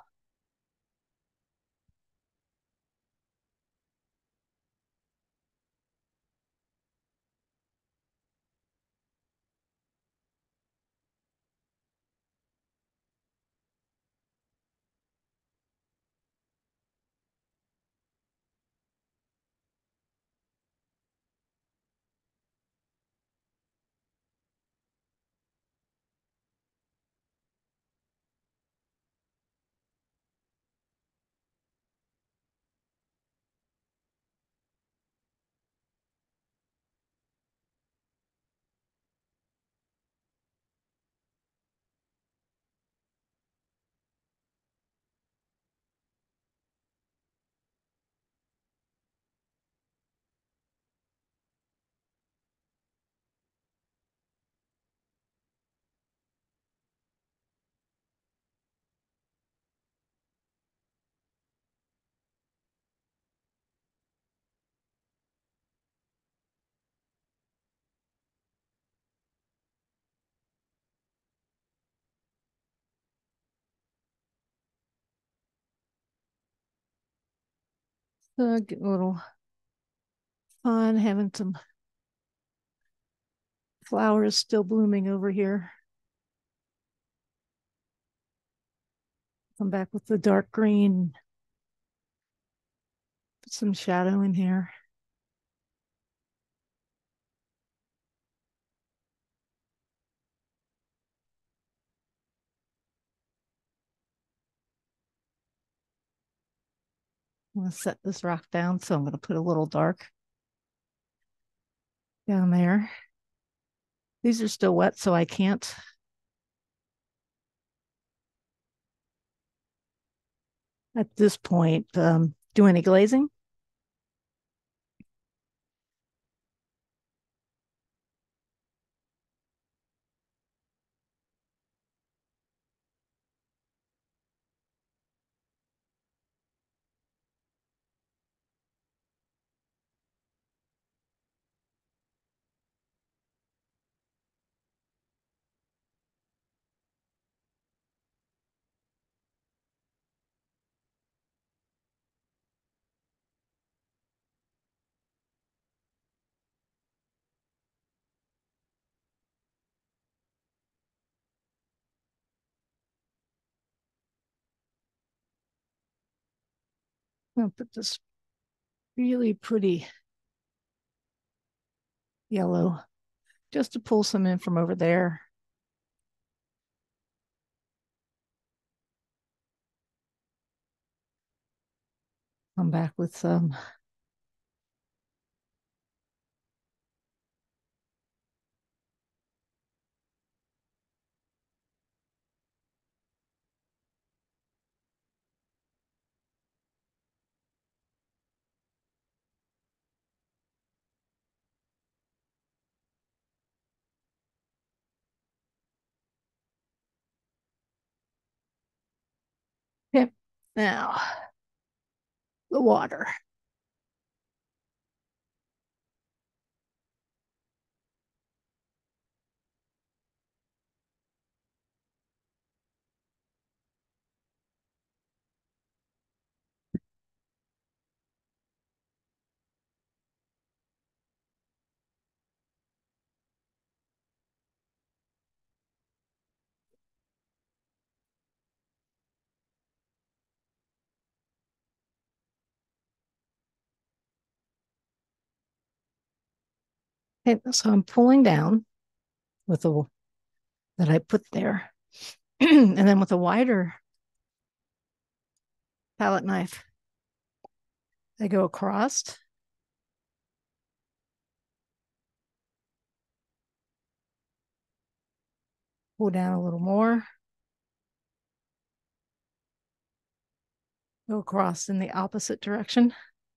So get a little fun having some flowers still blooming over here. Come back with the dark green. Put some shadow in here. I'm going to set this rock down, so I'm going to put a little dark down there. These are still wet, so I can't at this point do any glazing. I'll put this really pretty yellow just to pull some in from over there. Come back with some okay. Now the water. Okay, so I'm pulling down with the that I put there. And then with a wider palette knife, I go across, pull down a little more, go across in the opposite direction,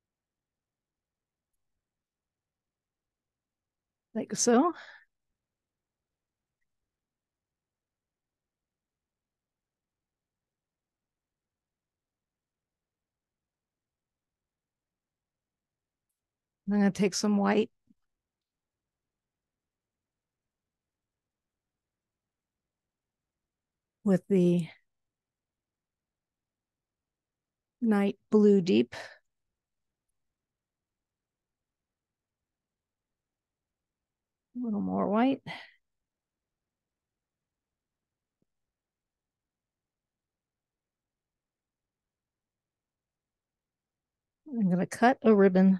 like so. I'm going to take some white with the night blue deep. A little more white. I'm going to cut a ribbon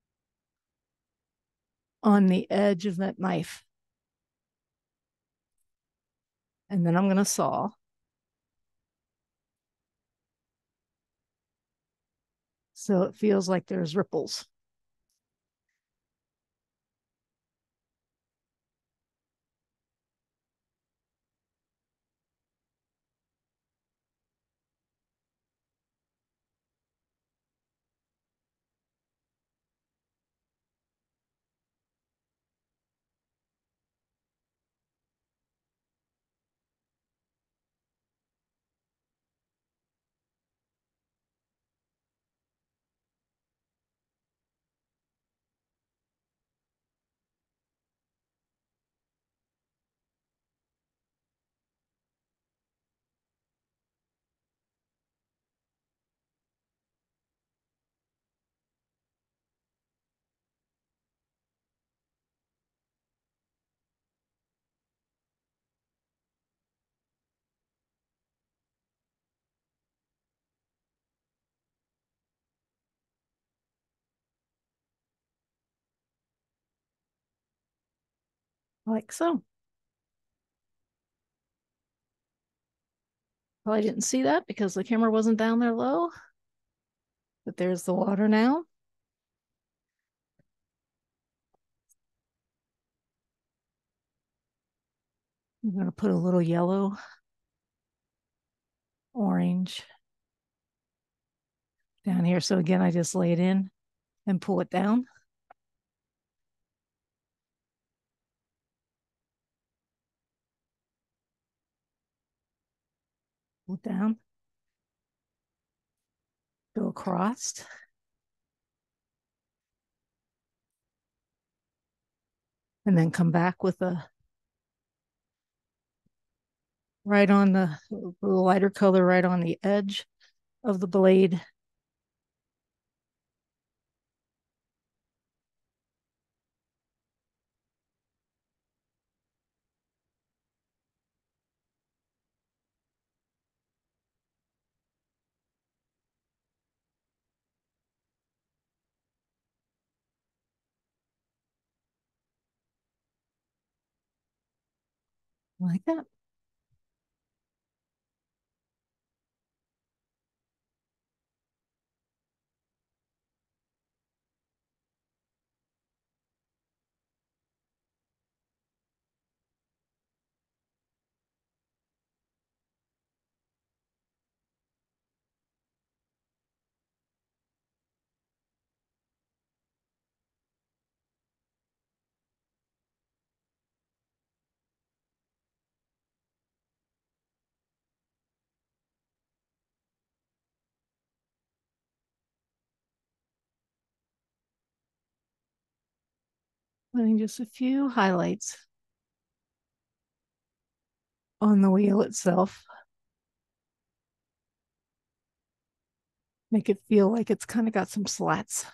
on the edge of that knife. And then I'm going to saw. So it feels like there's ripples. Like so. Probably didn't see that because the camera wasn't down there low. But there's the water now. I'm going to put a little yellow, orange down here. So again, I just lay it in and pull it down. Pull it down. Go across. And then come back with a right on the lighter color right on the edge of the blade. like that. Putting just a few highlights on the wheel itself. Make it feel like it's kind of got some slats.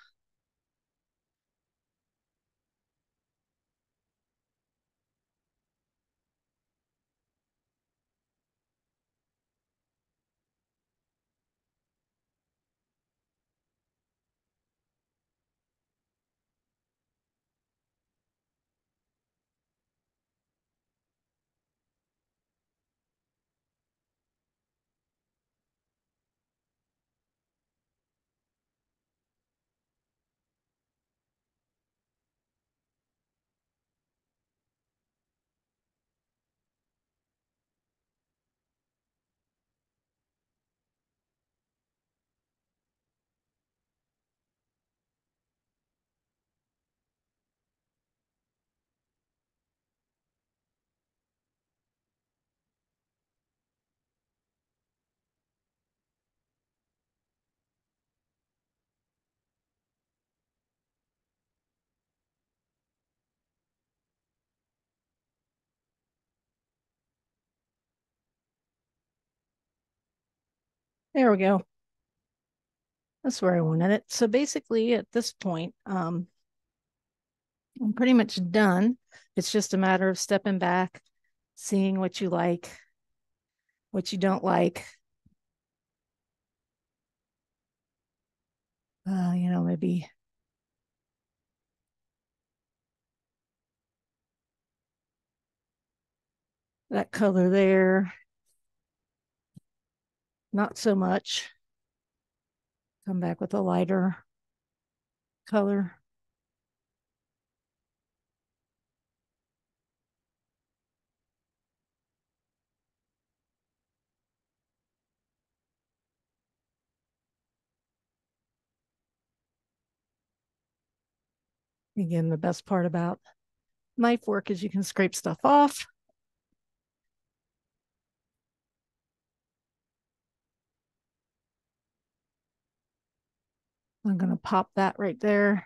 There we go. That's where I wanted it. So basically at this point, I'm pretty much done. It's just a matter of stepping back, seeing what you like, what you don't like. Maybe that color there, not so much. Come back with a lighter color. Again, the best part about knife work is you can scrape stuff off. I'm going to pop that right there.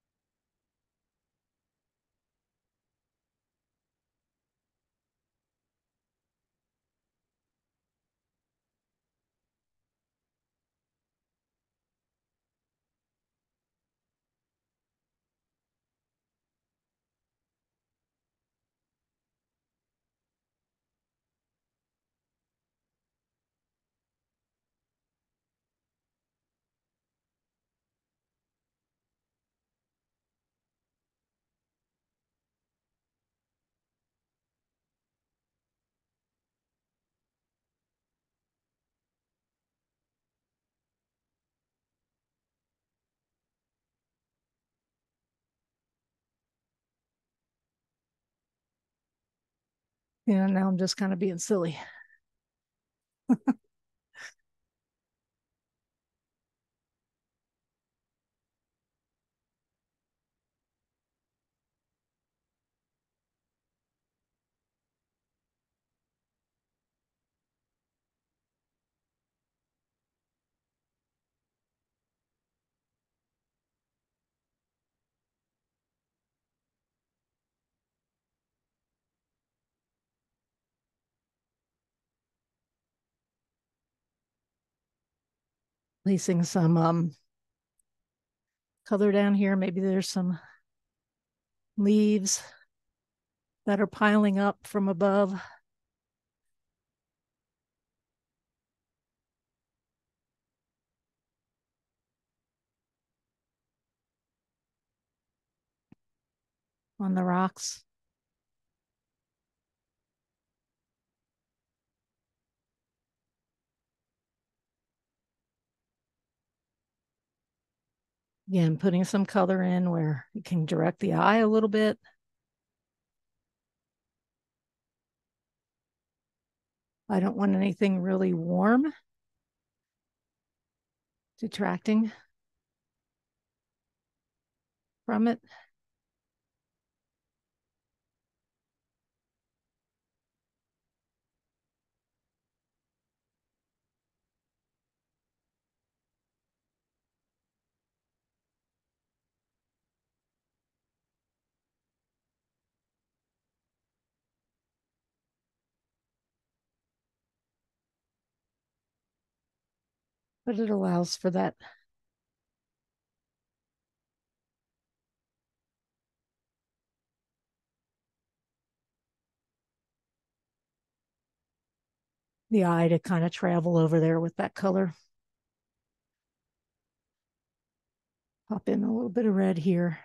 And now I'm just kind of being silly. Placing some color down here. Maybe there's some leaves that are piling up from above. On the rocks. Again, putting some color in where you can direct the eye a little bit. I don't want anything really warm, detracting from it. But it allows for that. The eye to kind of travel over there with that color. Pop in a little bit of red here.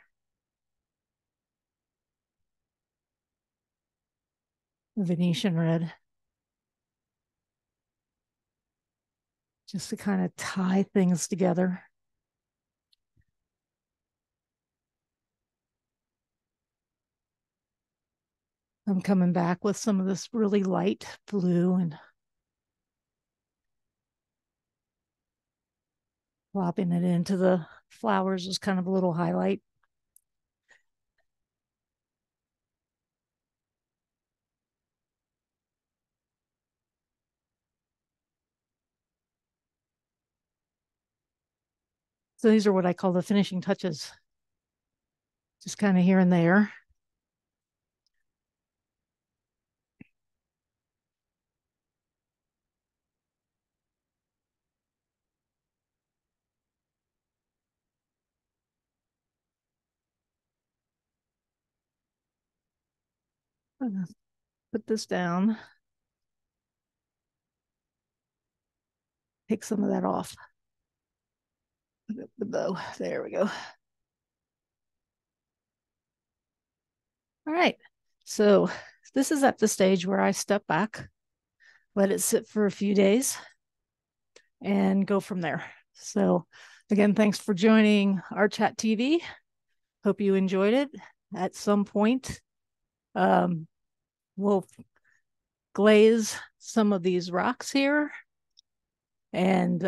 Venetian red. Just to kind of tie things together. I'm coming back with some of this really light blue and plopping it into the flowers is kind of a little highlight. So these are what I call the finishing touches. Just kind of here and there. I'm gonna put this down. Take some of that off. Put up the bow. There we go. All right. So this is at the stage where I step back, let it sit for a few days, and go from there. So again, thanks for joining our chat TV. Hope you enjoyed it. At some point, we'll glaze some of these rocks here and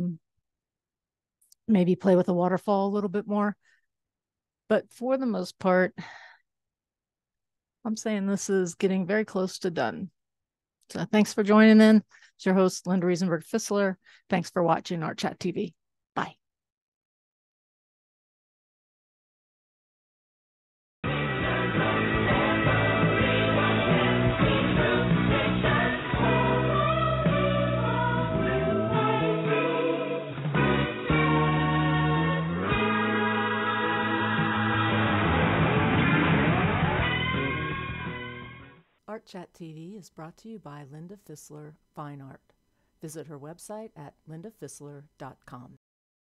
maybe play with the waterfall a little bit more. But for the most part, I'm saying this is getting very close to done. So thanks for joining in. It's your host, Linda Riesenberg Fisler. Thanks for watching Art Chat TV. Bye. Art Chat TV is brought to you by Linda Fisler Fine Art. Visit her website at lindafisler.com.